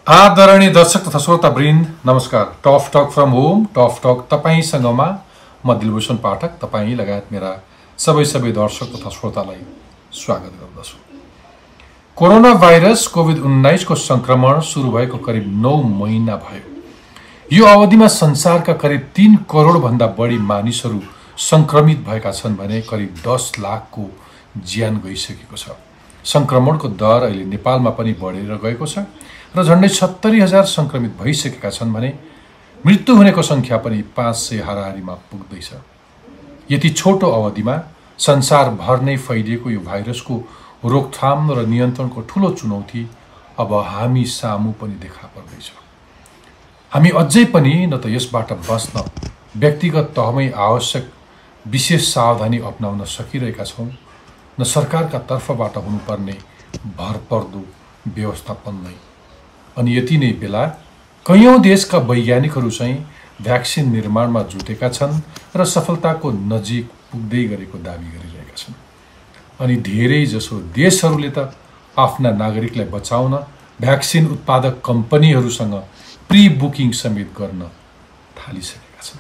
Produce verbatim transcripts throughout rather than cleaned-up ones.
आदरणीय दर्शक तथा श्रोतावृन्द नमस्कार। Tough talk from home tough talk तपाईसँगमा म दिलभूषण पाठक तपाईँ लगायत मेरा सबै सबै दर्शक तथा श्रोतालाई स्वागत गर्दछु। कोरोना भाइरस कोभिड उन्नाइस को संक्रमण सुरु भएको करिब नौ महिना भयो। यो अवधिमा संसारका करिब तीन करोड भन्दा बढी मानिसहरू संक्रमित भएका छन् भने करिब दस लाखको ज्यान गइसकेको छ। संक्रमणको दर अहिले नेपालमा पनि बढेर गएको छ र झन्डै सत्तरी हजार संक्रमित भइसकेका छन् भने मृत्यु हुनेको संख्या पनि पाँच सय हाराहारीमा पुग्दैछ। यति छोटो अवधिमा संसारभर नै फैलिएको यो भाइरसको रोकथाम र नियन्त्रणको ठूलो चुनौती अब हामी सामु पनि देखा पर्दैछ। हामी अझै पनि न त यसबाट बच्न व्यक्तिगत तहमै आवश्यक विशेष सावधानी अपनाउन सकिरहेका छौँ, न सरकारका तर्फबाट हुनुपर्ने भरपर्दो व्यवस्थापन नै। अनि यति नै बेला कयौं देशका वैज्ञानिकहरू चाहिँ भ्याक्सिन निर्माणमा जुटेका छन् र सफलताको नजिक पुग्दै गरेको दाबी गरिरहेका छन्। अनि धेरै जसो देशहरूले त आफ्ना नागरिकलाई बचाउन भ्याक्सिन उत्पादक कम्पनीहरूसँग प्री बुकिङ समेत गर्न थालिसकेका छन्।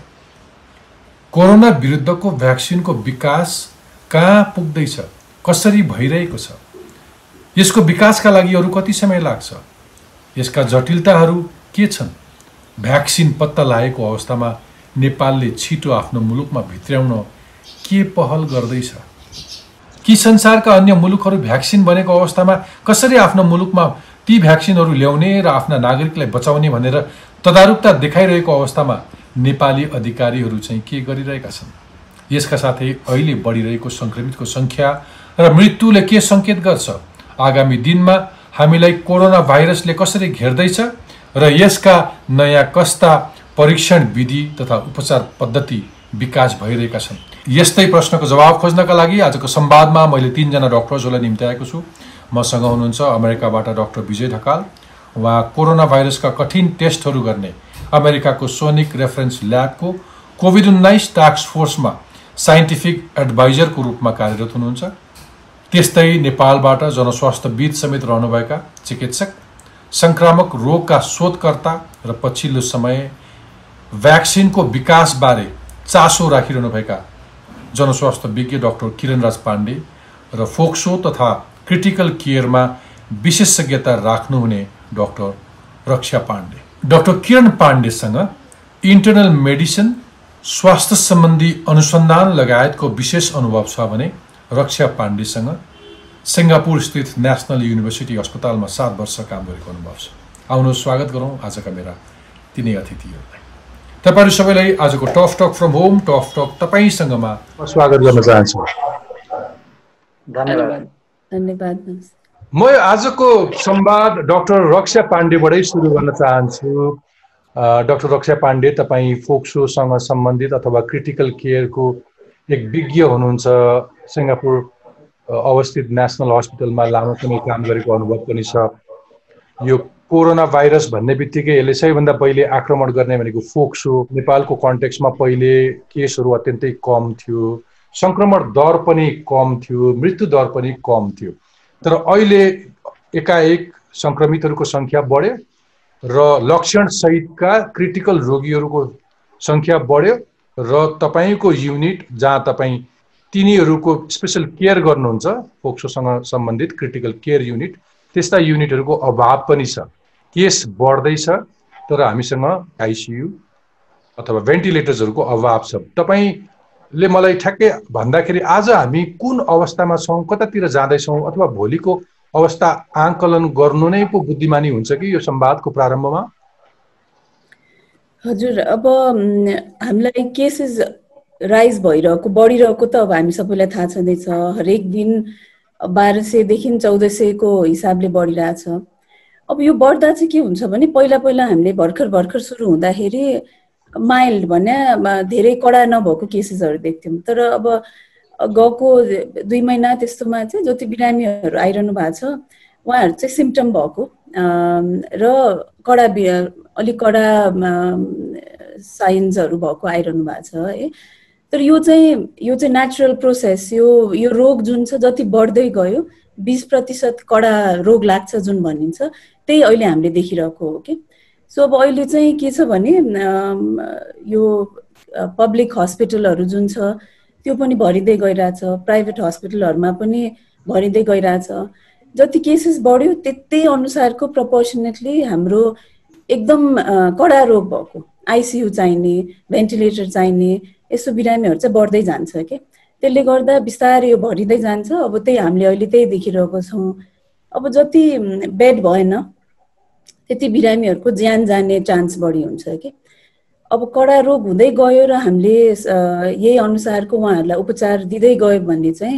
कोरोना विरुद्धको भ्याक्सिनको विकास कहाँ पुग्दैछ, कसरी भइरहेको छ, यसको विकासका लागि अरू कति समय लाग्छ, यसका जटिलताहरू के छन्, भ्याक्सिन पत्ता लागेको अवस्थामा नेपालले छिटो आफ्नो मुलुकमा भित्र्याउन के पहल गर्दैछ, कि संसारका अन्य मुलुकहरू भ्याक्सिन बनेको अवस्थामा कसरी आफ्नो मुलुकमा ती भ्याक्सिनहरू ल्याउने र आफ्ना नागरिकलाई बचाउने भनेर तदारुकता देखाइरहेको अवस्थामा नेपाली अधिकारीहरू चाहिँ के गरिरहेका छन्। यसका साथै अहिले बढिरहेको संक्रमितको संख्या र मृत्युले के संकेत गर्छ, आगामी दिनमा हामीलाई कोरोना भाइरसले कसरी घेर्दैछ र यसका नयाँ कस्ता परीक्षण विधि तथा उपचार पद्धति विकास भइरहेका छन्। यस्तै प्रश्नको जवाब खोज्नका लागि आजको संवादमा मैले तीनजना डाक्टर्सहरूलाई निम्त्याएको छु। मसँग हुनुहुन्छ अमेरिकाबाट डाक्टर विजय ढकाल। उहाँ कोरोना भाइरसका कठिन टेस्टहरू गर्ने अमेरिकाको सोनिक रेफरेन्स ल्याबको कोभिड उन्नाइस टास्क फोर्समा साइन्टिफिक एडभाइजरको रूपमा कार्यरत हुनुहुन्छ। त्यस्तै नेपालबाट जनस्वास्थ्यविद समेत रहनुभएका चिकित्सक, संक्रामक रोगका शोधकर्ता र पछिल्लो समय भ्याक्सिनको विकासबारे चासो राखिरहनुभएका जनस्वास्थ्य विज्ञ डाक्टर किरणराज पाण्डे र फोक्सो तथा क्रिटिकल केयरमा विशेषज्ञता राख्नुहुने डाक्टर रक्षा पाण्डे। डाक्टर किरण पाण्डेसँग इन्टर्नल मेडिसिन, स्वास्थ्य सम्बन्धी अनुसन्धान लगायतको विशेष अनुभव छ भने रक्षा पाण्डेसँग सिङ्गापुर स्थित नेशनल युनिभर्सिटी अस्पतालमा सात वर्ष काम गरेको अनुभव छ। आउनुहोस् स्वागत गरौँ आजका मेरा तिनै अतिथिहरूलाई। तपाईहरु सबैलाई आजको tough talk from home tough talk तपाईसँगमा स्वागत गर्न चाहन्छु। धन्यवाद। धन्यवाद। म आजको संवाद डाक्टर रक्षा पाण्डेबाटै सुरु गर्न चाहन्छु। डाक्टर रक्षा पाण्डे, तपाईँ फोक्सोसँग सम्बन्धित अथवा क्रिटिकल केयरको एक विज्ञ हुनुहुन्छ। सिङ्गापुर अवस्थित नेशनल हस्पिटलमा लामो समय काम गरेको अनुभव पनि छ। यो कोरोना भाइरस भन्ने बित्तिकै यसले सबैभन्दा पहिले आक्रमण गर्ने भनेको फोक्सो। नेपालको कन्टेक्स्टमा पहिले केसहरू अत्यन्तै कम थियो, संक्रमण दर पनि कम थियो, मृत्यु दर पनि कम थियो। तर अहिले एकाएक संक्रमितहरूको संख्या बढ्यो र लक्षण सहितका क्रिटिकल रोगीहरूको संख्या बढ्यो र तपाईको युनिट जहाँ तपाईँ तिनीहरूको स्पेशल केयर गर्नुहुन्छ, फोक्सोसँग सम्बन्धित क्रिटिकल केयर युनिट, त्यस्ता युनिटहरूको अभाव पनि छ। केस बढ्दैछ तर हामीसँग आइसियु अथवा भेन्टिलेटर्सहरूको अभाव छ। तपाईँले मलाई ठ्याक्कै भन्दाखेरि आज हामी कुन अवस्थामा छौँ, कतातिर जाँदैछौँ, अथवा भोलिको अवस्था आकलन गर्नु नै पो बुद्धिमानी हुन्छ कि यो संवादको प्रारम्भमा? हजुर, अब हामीलाई केसेस राइज भइरहेको बढिरहेको त अब हामी सबैलाई थाहा छँदैछ। हरेक दिन बाह्र सयदेखि चौध सयको हिसाबले बढिरहेछ। अब यो बढ्दा चाहिँ के हुन्छ भने पहिला पहिला हामीले भर्खर भर्खर सुरु हुँदाखेरि माइल्ड भने धेरै कडा नभएको केसेसहरू देख्थ्यौँ। तर अब गएको दुई महिना त्यस्तोमा चाहिँ जति बिरामीहरू आइरहनु भएको छ उहाँहरू चाहिँ सिम्पटम भएको र कडा अलिक कडा साइन्सहरू भएको आइरहनु भएको छ है। तर यो चाहिँ यो चाहिँ नेचुरल प्रोसेस। यो यो रोग जुन छ जति बढ्दै गयो बीस प्रतिशत कडा रोग लाग्छ जुन भनिन्छ, त्यही अहिले हामीले देखिरहेको हो कि। सो अब अहिले चाहिँ के छ भने यो पब्लिक हस्पिटलहरू जुन छ त्यो पनि भरिँदै गइरहेछ, प्राइभेट हस्पिटलहरूमा पनि भरिँदै गइरहेछ। जति केसेस बढ्यो त्यतै अनुसारको प्रपोर्सनेटली हाम्रो एकदम कडा रोग भएको आइसियू चाहिने, भेन्टिलेटर चाहिने यस्तो बिरामीहरू चाहिँ बढ्दै जान्छ कि। त्यसले गर्दा बिस्तारै यो भरिँदै जान्छ। अब त्यही हामीले अहिले त्यही देखिरहेको छौँ। अब जति बेड भएन त्यति बिरामीहरूको ज्यान जाने चान्स बढी हुन्छ कि। अब कडा रोग हुँदै गयो र हामीले यही अनुसारको उहाँहरूलाई उपचार दिँदै गयो भने चाहिँ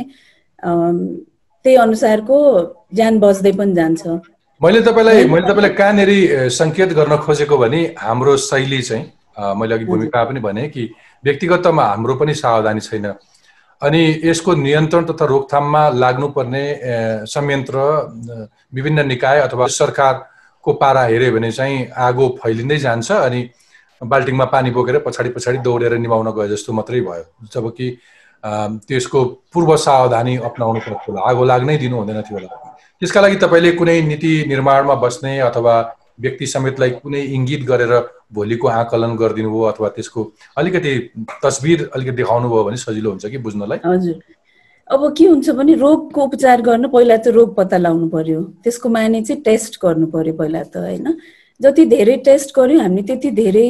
त्यही अनुसारको ज्यान बच्दै पनि जान्छ। मैले तपाईँलाई मैले तपाईँलाई कहाँनेरि सङ्केत गर्न खोजेको भने हाम्रो शैली चाहिँ मैले अघि भूमिका पनि भने कि व्यक्तिगतमा हाम्रो पनि सावधानी छैन अनि यसको नियन्त्रण तथा रोकथाममा लाग्नुपर्ने संयन्त्र विभिन्न निकाय अथवा सरकारको पारा हेऱ्यो भने चाहिँ आगो फैलिँदै जान्छ अनि बाल्टिङमा पानी बोकेर पछाडि पछाडि दौडेर निभाउन गए जस्तो मात्रै भयो। जबकि त्यसको पूर्व सावधानी अपनाउनु पर्छ होला, आगो लाग्नै दिनु हुँदैन थियो होला। त्यसका लागि तपाईँले कुनै नीति निर्माणमा बस्ने अथवा व्यक्ति समेतलाई कुनै इङ्गित गरेर भोलिको आकलन गरिदिनु भयो अथवा त्यसको अलिकति तस्बिर अलिकति देखाउनु भयो भने सजिलो हुन्छ कि बुझ्नलाई? हजुर, अब के हुन्छ भने रोगको उपचार गर्न पहिला त रोग पत्ता लगाउनु पर्यो, त्यसको माने चाहिँ टेस्ट गर्नु पर्यो पहिला त होइन। जति धेरै टेस्ट गर्यो हामी त्यति धेरै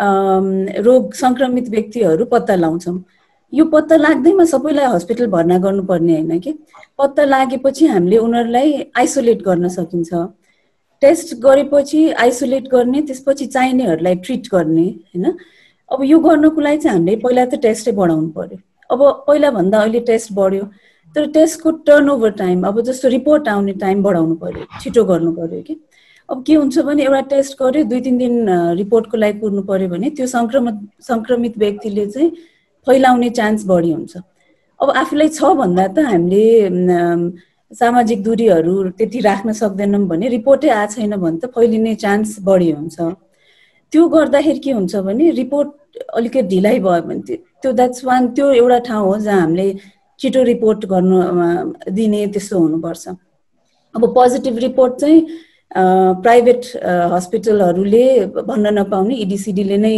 रोग सङ्क्रमित व्यक्तिहरू पत्ता लगाउँछौँ। यो पत्ता लाग्दैमा सबैलाई हस्पिटल भर्ना गर्नुपर्ने होइन कि। पत्ता लागेपछि हामीले उनीहरूलाई आइसोलेट गर्न सकिन्छ। टेस्ट गरेपछि आइसोलेट गर्ने, त्यसपछि चाहिनेहरूलाई ट्रिट गर्ने होइन। अब यो गर्नको लागि चाहिँ हामीले पहिला त टेस्टै बढाउनु पर्यो। अब पहिलाभन्दा अहिले टेस्ट बढ्यो तर टेस्टको टर्नओभर टाइम, अब जस्तो रिपोर्ट आउने टाइम बढाउनु पर्यो, छिटो गर्नु पर्यो कि। अब के हुन्छ भने एउटा टेस्ट गर्यो दुई तिन दिन रिपोर्टको लागि कुर्नु पर्यो भने त्यो सङ्क्रमित सङ्क्रमित व्यक्तिले चाहिँ फैलाउने चान्स बढी हुन्छ। अब आफूलाई छ भन्दा त हामीले सामाजिक दूरीहरू त्यति राख्न सक्दैनौँ भने रिपोर्टै आएको छैन भने त फैलिने चान्स बढी हुन्छ। त्यो गर्दाखेरि के हुन्छ भने रिपोर्ट अलिकति ढिलाइ भयो भने त्यो द्याट्स वान त्यो एउटा ठाउँ हो जहाँ हामीले छिटो रिपोर्ट गर्नु दिने त्यस्तो हुनुपर्छ। अब पोजिटिभ रिपोर्ट चाहिँ प्राइभेट हस्पिटलहरूले भन्न नपाउने इडिसिडीले नै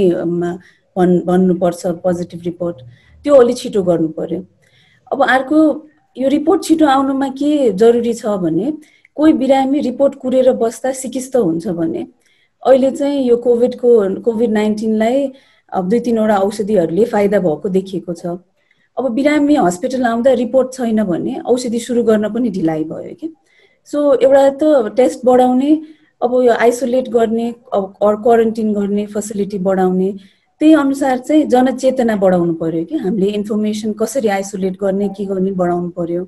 भन् भन्नुपर्छ पोजिटिभ रिपोर्ट, त्यो अलि छिटो गर्नु पर्यो। अब अर्को यो रिपोर्ट छिटो आउनुमा के जरुरी छ भने कोही बिरामी रिपोर्ट कुरेर बस्दा सिकिस्त हुन्छ भने अहिले चाहिँ यो कोभिडको कोभिड नाइन्टिनलाई अब दुई तिनवटा औषधिहरूले फाइदा भएको देखिएको छ। अब बिरामी हस्पिटल आउँदा रिपोर्ट छैन भने औषधि सुरु गर्न पनि ढिलाइ भयो कि। सो एउटा त टेस्ट बढाउने, अब यो आइसोलेट गर्ने, अब क्वारेन्टिन गर्ने फेसिलिटी बढाउने, त्यही अनुसार चाहिँ जनचेतना बढाउनु पर्यो कि हामीले इन्फर्मेसन कसरी आइसोलेट गर्ने के गर्ने बढाउनु पर्यो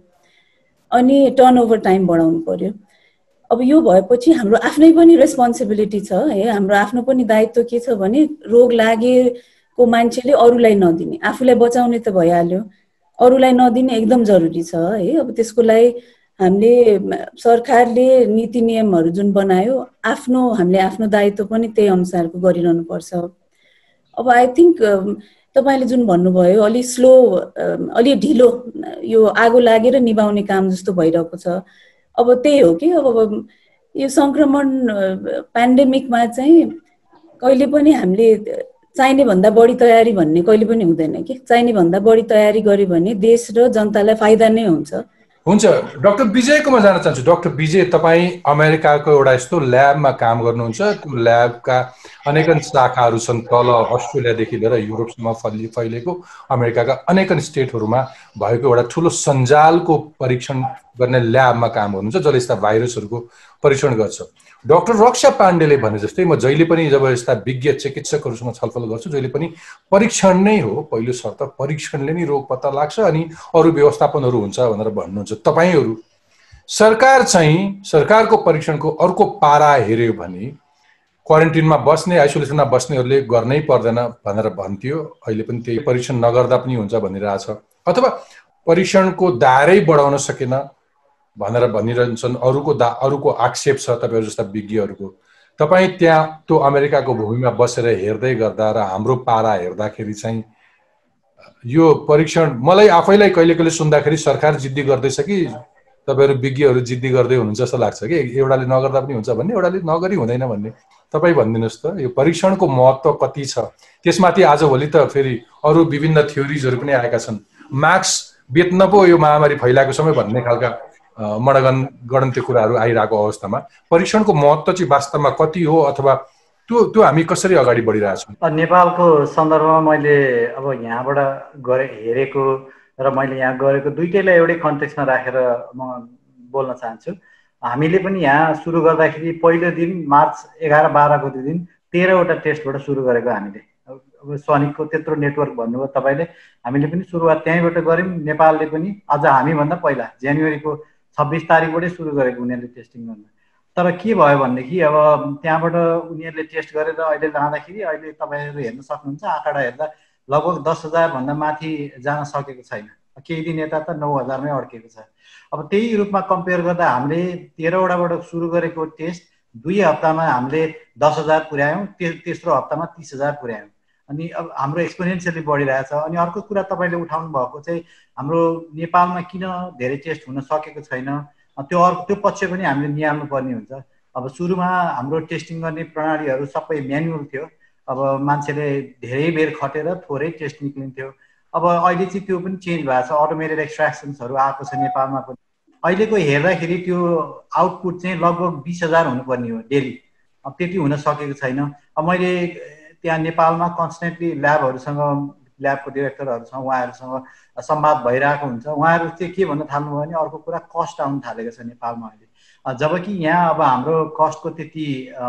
अनि टर्नओभर टाइम बढाउनु पर्यो। अब यो भएपछि हाम्रो आफ्नै पनि रेस्पोन्सिबिलिटी छ है, हाम्रो आफ्नो पनि दायित्व के छ भने रोग लागेको मान्छेले अरूलाई नदिने, आफूलाई बचाउने त भइहाल्यो, अरूलाई नदिने एकदम जरुरी छ है। अब त्यसको लागि हामीले सरकारले नीति नियमहरू जुन बनायो आफ्नो हामीले आफ्नो दायित्व पनि त्यही अनुसारको गरिरहनु पर्छ। अब आई थिङ्क तपाईँले जुन भन्नुभयो अलि स्लो अलि ढिलो यो आगो लागेर निभाउने काम जस्तो भइरहेको छ। अब त्यही हो कि अब यो सङ्क्रमण पेन्डेमिकमा चाहिँ कहिले पनि हामीले चाहिने भन्दा बढी तयारी भन्ने कहिले पनि हुँदैन कि। चाहिने भन्दा बढी तयारी गर्यो भने देश र जनतालाई फाइदा नै हुन्छ। हुन्छ, डाक्टर विजयकोमा जान चाहन्छु। डाक्टर विजय, तपाईँ अमेरिकाको एउटा यस्तो ल्याबमा काम गर्नुहुन्छ, त्यो ल्याबका अनेकन शाखाहरू छन्, तल अस्ट्रेलियादेखि लिएर युरोपसम्म फैलि फैलेको अमेरिकाका अनेकन स्टेटहरूमा भएको एउटा ठुलो सञ्जालको परीक्षण गर्ने ल्याबमा काम गर्नुहुन्छ जसले यस्ता भाइरसहरूको परीक्षण गर्छ। डाक्टर रक्षा पाण्डेले भने जस्तै म जहिले पनि जब यस्ता विज्ञ चिकित्सकहरूसँग छलफल गर्छु जहिले पनि परीक्षण नै हो पहिलो शर्त, परीक्षणले नै रोग पत्ता लाग्छ अनि अरू व्यवस्थापनहरू हुन्छ भनेर भन्नुहुन्छ। तपाईँहरू सरकार चाहिँ सरकारको परीक्षणको अर्को पारा हेऱ्यो भने क्वारेन्टिनमा बस्ने, आइसोलेसनमा बस्नेहरूले गर्नै पर्दैन भनेर भन्थ्यो, अहिले पनि त्यही परीक्षण नगर्दा पनि हुन्छ भनिरहेछ, अथवा परीक्षणको दायरै बढाउन सकेन भनेर भनिरहन्छन्। अरूको दा अरूको आक्षेप छ तपाईँहरू जस्ता विज्ञहरूको। तपाईँ त्यहाँ त्यो अमेरिकाको भूमिमा बसेर हेर्दै गर्दा र हाम्रो पारा हेर्दाखेरि चाहिँ यो परीक्षण मलाई आफैलाई कहिले कहिले सुन्दाखेरि सरकार जिद्दी गर्दैछ कि तपाईँहरू विज्ञहरू जिद्दी गर्दै हुनुहुन्छ जस्तो लाग्छ कि एउटाले नगर्दा पनि हुन्छ भन्ने, एउटाले नगरी हुँदैन भन्ने। तपाईँ भनिदिनुहोस् त यो परीक्षणको महत्त्व कति छ? त्यसमाथि आजभोलि त फेरि अरू विभिन्न थ्योरिजहरू पनि आएका छन्। मास्क बेच्न पो यो महामारी फैलाएको समय भन्ने खालका मडगन गणन्त्य कुराहरू आइरहेको अवस्थामा परीक्षणको महत्त्व चाहिँ वास्तवमा कति हो, अथवा त्यो त्यो हामी कसरी अगाडि बढिरहेछौँ? नेपालको सन्दर्भमा मैले अब यहाँबाट गरे हेरेको र मैले यहाँ गरेको दुइटैलाई एउटै कन्टेक्स्टमा राखेर म बोल्न चाहन्छु। हामीले पनि यहाँ सुरु गर्दाखेरि पहिलो दिन मार्च एघार बाह्रको दिन तेह्रवटा टेस्टबाट सुरु गरेको हामीले। अब सनिकको त्यत्रो नेटवर्क भन्नुभयो तपाईँले, हामीले पनि सुरुवात त्यहीँबाट गऱ्यौँ। नेपालले पनि अझ हामीभन्दा पहिला जनवरीको छब्बिस तारिकबाटै सुरु गरेको उनीहरूले टेस्टिङ गर्न। तर के भयो भनेदेखि अब त्यहाँबाट उनीहरूले टेस्ट गरेर अहिले जाँदाखेरि अहिले तपाईँहरू हेर्न सक्नुहुन्छ आँकडा हेर्दा लगभग दस हजारभन्दा माथि जान सकेको छैन। केही दिन यता त नौ हजारमै अड्केको छ। अब त्यही रूपमा कम्पेयर गर्दा हामीले तेह्रवटाबाट सुरु गरेको टेस्ट दुई हप्तामा हामीले दस हजार पुर्यायौँ, ते तेस्रो हप्तामा तिस हजार पुर्यायौँ। अनि अब हाम्रो एक्सपोनेन्सियली बढिरहेछ। अनि अर्को कुरा तपाईँले उठाउनु भएको चाहिँ हाम्रो नेपालमा किन धेरै टेस्ट हुन सकेको छैन, त्यो अर्को त्यो पक्ष पनि हामीले निहाल्नु पर्ने हुन्छ। अब सुरुमा हाम्रो टेस्टिङ गर्ने प्रणालीहरू सबै म्यानुअल थियो। अब मान्छेले धेरै बेर खटेर थोरै टेस्ट निक्लिन्थ्यो। अब अहिले चाहिँ त्यो पनि चेन्ज भएको छ, अटोमेटेड एक्सट्र्याक्सन्सहरू आएको छ नेपालमा पनि। अहिलेको हेर्दाखेरि त्यो आउटपुट चाहिँ लगभग बिस हजार हुनुपर्ने हो डेली, अब त्यति हुन सकेको छैन। अब मैले त्यहाँ नेपालमा कन्सटेन्टली ल्याबहरूसँग, ल्याबको डिरेक्टरहरूसँग उहाँहरूसँग संवाद भइरहेको हुन्छ। उहाँहरू चाहिँ के भन्न थाल्नुभयो भने अर्को कुरा कस्ट आउनु थालेको छ नेपालमा अहिले, जबकि यहाँ अब हाम्रो कस्टको त्यति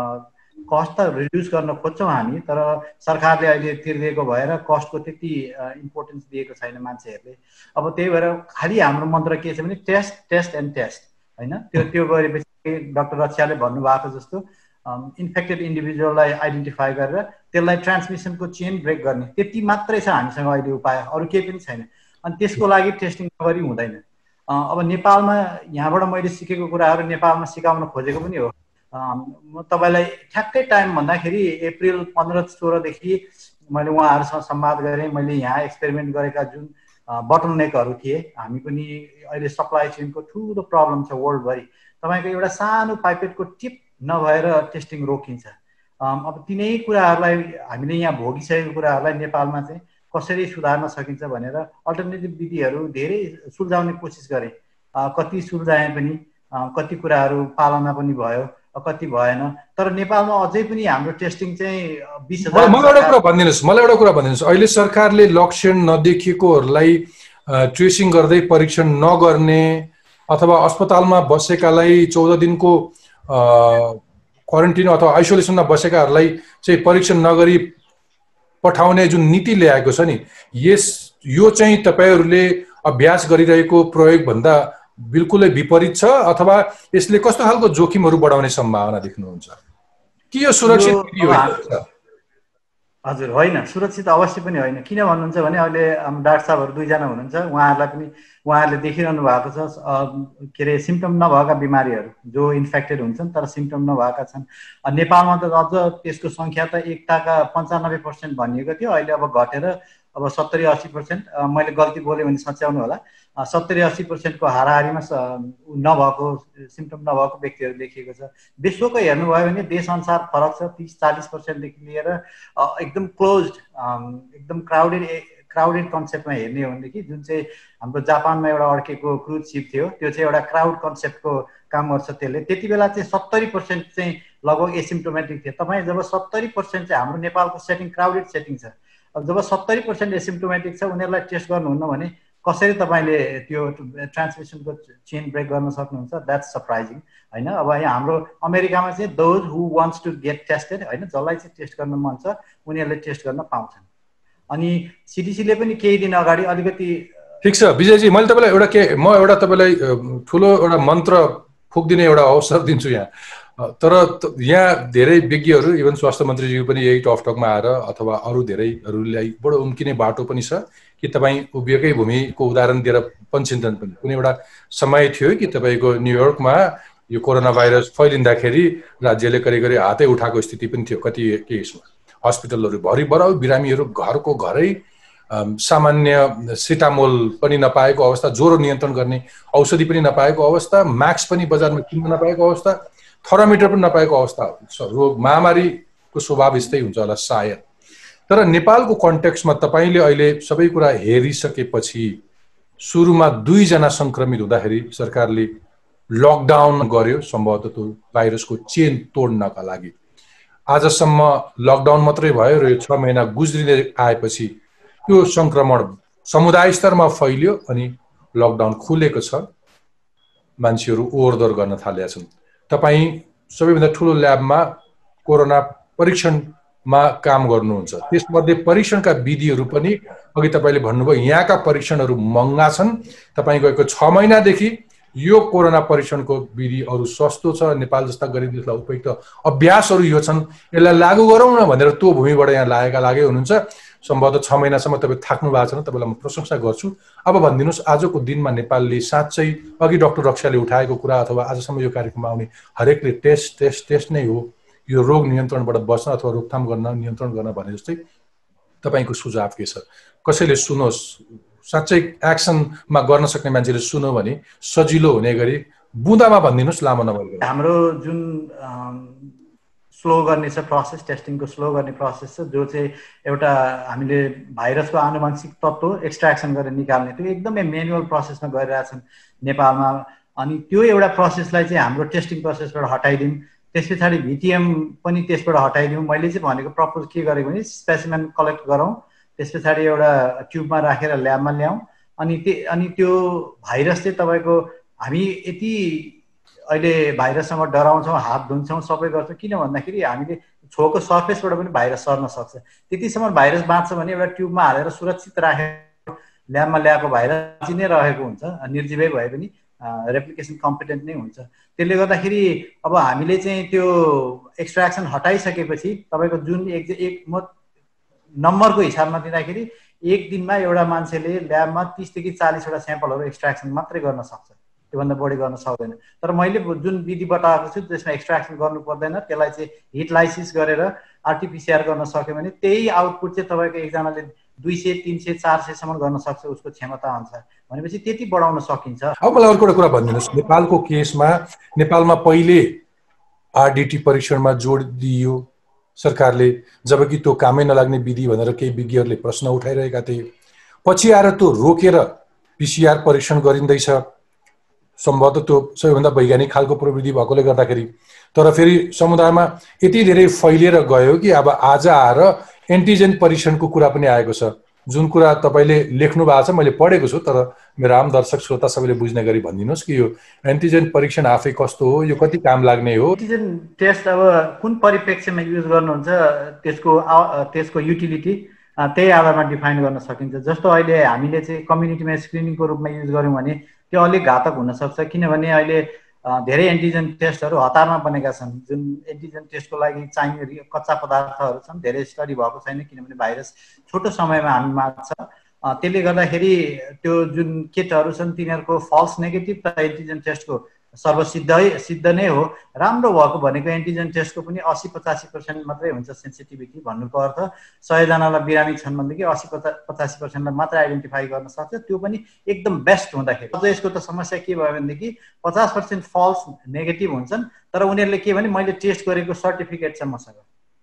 कस्ट त रिड्युस गर्न खोज्छौँ हामी, तर सरकारले अहिले तिर्दिएको भएर कस्टको त्यति इम्पोर्टेन्स दिएको छैन मान्छेहरूले। अब त्यही भएर खालि हाम्रो मन्त्र के छ भने टेस्ट टेस्ट एन्ड टेस्ट होइन। त्यो त्यो गरेपछि डाक्टर रक्षाले भन्नुभएको जस्तो इन्फेक्टेड इन्डिभिजुअललाई आइडेन्टिफाई गरेर त्यसलाई ट्रान्समिसनको चेन ब्रेक गर्ने, त्यति मात्रै छ हामीसँग अहिले उपाय, अरू केही पनि छैन। अनि त्यसको लागि टेस्टिङ नगरी हुँदैन। अब नेपालमा यहाँबाट मैले सिकेको कुराहरू नेपालमा सिकाउन खोजेको पनि हो। म तपाईँलाई ठ्याक्कै टाइम भन्दाखेरि अप्रिल पन्ध्र सोह्रदेखि मैले उहाँहरूसँग संवाद गरेँ। मैले यहाँ एक्सपेरिमेन्ट गरेका जुन बटलनेकहरू थिए, हामी पनि अहिले सप्लाई चेनको ठुलो प्रब्लम छ वर्ल्डभरि। तपाईँको एउटा सानो पाइपेटको टिप नभएर टेस्टिङ रोकिन्छ। अब तिनै कुराहरूलाई हामीले यहाँ भोगिसकेको कुराहरूलाई नेपालमा चाहिँ कसरी सुधार्न सकिन्छ भनेर अल्टरनेटिभ विधिहरू धेरै सुल्झाउने कोसिस गरेँ। कति सुल्झाएँ पनि, कति कुराहरू पालना पनि भयो, कति भएन। तर नेपालमा अझै पनि हाम्रो टेस्टिङ चाहिँ बिस हजार। मलाई एउटा कुरा भनिदिनुहोस् मलाई एउटा कुरा भनिदिनुहोस् अहिले सरकारले लक्षण नदेखिएकोहरूलाई ट्रेसिङ गर्दै परीक्षण नगर्ने अथवा अस्पतालमा बसेकालाई चौध दिनको क्वारेन्टिन अथवा आइसोलेसनमा बसेकाहरूलाई चाहिँ परीक्षण नगरी पठाउने जुन नीति ल्याएको छ नि, यस यो चाहिँ तपाईँहरूले अभ्यास गरिरहेको प्रयोगभन्दा बिल्कुलै विपरीत छ, अथवा यसले कस्तो खालको जोखिमहरू बढाउने सम्भावना देख्नुहुन्छ? कि यो सुरक्षित होइन? हजुर, होइन, सुरक्षित अवश्य पनि होइन। किन भन्नुहुन्छ भने अहिले डाक्टर साहबहरू दुईजना हुनुहुन्छ, उहाँहरूलाई पनि उहाँहरूले देखिरहनु भएको छ के अरे सिम्पटम नभएका बिमारीहरू जो इन्फेक्टेड हुन्छन् तर सिम्पटम नभएका छन्। नेपालमा त अझ त्यसको सङ्ख्या त एकताका पन्चानब्बे पर्सेन्ट भनिएको थियो, अहिले अब घटेर अब सत्तरी अस्सी पर्सेन्ट, मैले गल्ती बोलेँ भने सच्याउनु होला, सत्तरी अस्सी पर्सेन्टको हाराहारीमा नभएको सिम्पटम नभएको व्यक्तिहरू देखिएको छ। विश्वको हेर्नुभयो भने देशअनुसार फरक छ, तिस चालिस पर्सेन्टदेखि लिएर एकदम क्लोज्ड एकदम क्राउडेड क्राउडेड कन्सेप्टमा हेर्ने हो भनेदेखि जुन चाहिँ हाम्रो जापानमा एउटा अड्केको क्रुज सिप थियो, त्यो चाहिँ एउटा क्राउड कन्सेप्टको काम गर्छ त्यसले। त्यति बेला चाहिँ सत्तरी पर्सेन्ट चाहिँ लगभग एसिम्टोमेटिक थियो। तपाईँ जब सत्तरी पर्सेन्ट चाहिँ हाम्रो नेपालको सेटिङ क्राउडेड सेटिङ छ, अब जब सत्तरी पर्सेन्ट एसिम्टोमेटिक छ उनीहरूलाई टेस्ट गर्नुहुन्न भने कसरी तपाईँले त्यो ट्रान्समिसनको चेन ब्रेक गर्न सक्नुहुन्छ? द्याट्स सरप्राइजिङ होइन। अब यहाँ हाम्रो अमेरिकामा चाहिँ those who wants to get tested होइन, जसलाई चाहिँ टेस्ट गर्न मन छ उनीहरूले टेस्ट गर्न पाउँछन्। अनि सिडिसीले पनि केही दिन अगाडि अलिकति ठिक छ विजयजी, मैले तपाईँलाई एउटा के म एउटा तपाईँलाई ठुलो एउटा मन्त्र फुक्दिने एउटा अवसर दिन्छु यहाँ। तर यहाँ धेरै विज्ञहरू इभन स्वास्थ्य मन्त्रीज्यू पनि यही टकटकमा आएर अथवा अरू धेरैहरूलाई बडो उम्किने बाटो पनि छ कि तपाईँ उभिएकै भूमिको उदाहरण दिएर पञ्चिन्तन पनि। कुनै एउटा समय थियो कि तपाईँको न्युयोर्कमा यो कोरोना भाइरस फैलिँदाखेरि राज्यले करिब करिब हातै उठाएको स्थिति पनि थियो कति केसमा। हस्पिटलहरू भरि बराउ बिरामीहरू घरको घरै सामान्य सिटामोल पनि नपाएको अवस्था, ज्वरो नियन्त्रण गर्ने औषधि पनि नपाएको अवस्था, मास्क पनि बजारमा किन्न नपाएको अवस्था, थर्मोमिटर पनि नपाएको अवस्था हुन्छ। रोग महामारीको स्वभाव यस्तै हुन्छ होला सायद। तर नेपालको कन्टेक्स्टमा तपाईले अहिले सबै कुरा हेरिसकेपछि सुरुमा दुईजना संक्रमित हुँदाखेरि सरकारले लकडाउन गर्यो सम्भवतः त्यो भाइरसको चेन तोड्नका लागि। आजसम्म लकडाउन मात्रै भयो र यो छ महिना गुज्रिँदै आएपछि त्यो संक्रमण समुदाय स्तरमा फैलियो अनि लकडाउन खुलेको छ, मान्छेहरू ओहोरदोहोर गर्न थालेका छन्। तपाईँ सबैभन्दा ठुलो ल्याबमा कोरोना परीक्षणमा काम गर्नुहुन्छ, त्यसमध्ये परीक्षणका विधिहरू पनि अघि तपाईँले भन्नुभयो यहाँका परीक्षणहरू महँगा छन्। तपाईँ गएको छ महिनादेखि यो कोरोना परीक्षणको विधि अरू सस्तो छ, नेपाल जस्ता गरिब देशलाई उपयुक्त अभ्यासहरू यो छन्, यसलाई लागू गरौँ न भनेर त्यो भूमिबाट यहाँ लागेका लागे हुनुहुन्छ। सम्भवतः छ महिनासम्म तपाईँ थाक्नु भएको छैन, तपाईँलाई म प्रशंसा गर्छु। अब भनिदिनुहोस् आजको दिनमा नेपालले साँच्चै अघि डाक्टर रक्षाले उठाएको कुरा अथवा आजसम्म यो कार्यक्रममा आउने हरेकले टेस्ट टेस्ट टेस्ट नै हो यो रोग नियन्त्रणबाट बस्न अथवा रोकथाम गर्न नियन्त्रण गर्न भने जस्तै तपाईँको सुझाव के छ? कसैले सुनोस्, साँच्चै एक्सनमा गर्न सक्ने मान्छेले सुन्यो भने सजिलो हुने गरी बुँदामा भनिदिनुहोस्, लामो नभएर। हाम्रो जुन स्लो गर्ने छ प्रोसेस, टेस्टिङको स्लो गर्ने प्रोसेस छ, जो चाहिँ एउटा हामीले भाइरसको आनुवंशिक तत्त्व एक्सट्र्याक्सन गरेर निकाल्ने, त्यो एकदमै म्यानुअल प्रोसेसमा गरिरहेछन् नेपालमा। अनि त्यो एउटा प्रोसेसलाई चाहिँ हाम्रो टेस्टिङ प्रोसेसबाट हटाइदिउँ, त्यस पछाडि भिटिएम पनि त्यसबाट हटाइदिउँ। मैले चाहिँ भनेको प्रपोज के गरेको भने स्पेसिमेन कलेक्ट गरौँ, त्यस पछाडि एउटा ट्युबमा राखेर ल्याबमा ल्याउँ, अनि त्यो अनि त्यो भाइरस चाहिँ तपाईँको हामी यति अहिले भाइरससँग डराउँछौँ, हात धुन्छौँ, सबै गर्छौँ, किन भन्दाखेरि हामीले छोको सर्फेसबाट पनि भाइरस सर्न सक्छ। त्यतिसम्म भाइरस बाँच्छ भने एउटा ट्युबमा हालेर सुरक्षित राखेर ल्याबमा ल्याएको भाइरस बाँचि नै रहेको हुन्छ, निर्जीवै भए पनि रेप्लिकेसन कम्पिटेन्ट नै हुन्छ। त्यसले गर्दाखेरि अब हामीले चाहिँ त्यो एक्सट्र्याक्सन हटाइसकेपछि तपाईँको जुन एक एक म नम्बरको हिसाबमा दिँदाखेरि एक दिनमा एउटा मान्छेले ल्याबमा तीसदेखि चालीसवटा स्याम्पलहरू एक्सट्र्याक्सन मात्रै गर्न सक्छ, त्योभन्दा बढी गर्न सक्दैन। तर मैले जुन विधि बताएको छु त्यसमा एक्सट्र्याक्सन गर्नु पर्दैन, त्यसलाई चाहिँ हिट लाइसिस गरेर आरटिपिसिआर गर्न सक्यो भने त्यही आउटपुट चाहिँ तपाईँको एकजनाले दुई सय तिन सय चार सयसम्म गर्न सक्छ उसको क्षमता अनुसार, भनेपछि त्यति बढाउन सकिन्छ। अब मलाई अर्को एउटा कुरा भनिदिनुहोस्, नेपालको केसमा नेपालमा पहिले आरडिटी परीक्षणमा जोड दिइयो सरकारले, जबकि त्यो कामै नलाग्ने विधि भनेर केही विज्ञहरूले प्रश्न उठाइरहेका थिए। पछि आएर त्यो रोकेर पिसिआर परीक्षण गरिँदैछ, सम्भवतः त्यो सबैभन्दा वैज्ञानिक खालको प्रविधि भएकोले गर्दाखेरि। तर फेरि समुदायमा यति धेरै फैलिएर गयो कि अब आज आएर एन्टिजेन परीक्षणको कुरा पनि आएको छ, जुन कुरा तपाईँले लेख्नु भएको छ मैले पढेको छु, तर मेरो आम दर्शक श्रोता सबैले बुझ्ने गरी भनिदिनुहोस् कि यो एन्टिजेन परीक्षण आफै कस्तो हो, यो कति काम लाग्ने हो? एन्टिजेन टेस्ट अब कुन परिप्रेक्ष्यमा युज गर्नुहुन्छ त्यसको त्यसको युटिलिटी त्यही आधारमा डिफाइन गर्न सकिन्छ। जस्तो अहिले हामीले चाहिँ कम्युनिटीमा स्क्रिनिङको रूपमा युज गऱ्यौँ भने त्यो अलिक घातक हुनसक्छ, किनभने अहिले धेरै एन्टिजेन टेस्टहरू हतारमा बनेका छन्। जुन एन्टिजेन टेस्टको लागि चाहिने कच्चा पदार्थहरू छन्, धेरै स्टडी भएको छैन, किनभने भाइरस छोटो समयमा हामी मार्छ। त्यसले गर्दाखेरि त्यो जुन किटहरू छन् तिनीहरूको फल्स नेगेटिभ त एन्टिजेन टेस्टको सर्वसिद्धै सिद्ध नै हो। राम्रो भएको भनेको एन्टिजेन टेस्टको पनि अस्सी पचासी पर्सेन्ट मात्रै हुन्छ सेन्सिटिभिटी। भन्नुको अर्थ सयजनालाई बिरामी छन् भनेदेखि अस्सी पचास पचासी पर्सेन्टलाई मात्रै आइडेन्टिफाई गर्न सक्छ, त्यो पनि एकदम बेस्ट हुँदाखेरि। अझ यसको त समस्या के भयो भनेदेखि पचास पर्सेन्ट फल्स नेगेटिभ हुन्छन्, तर उनीहरूले के भने मैले टेस्ट गरेको सर्टिफिकेट छ मसँग,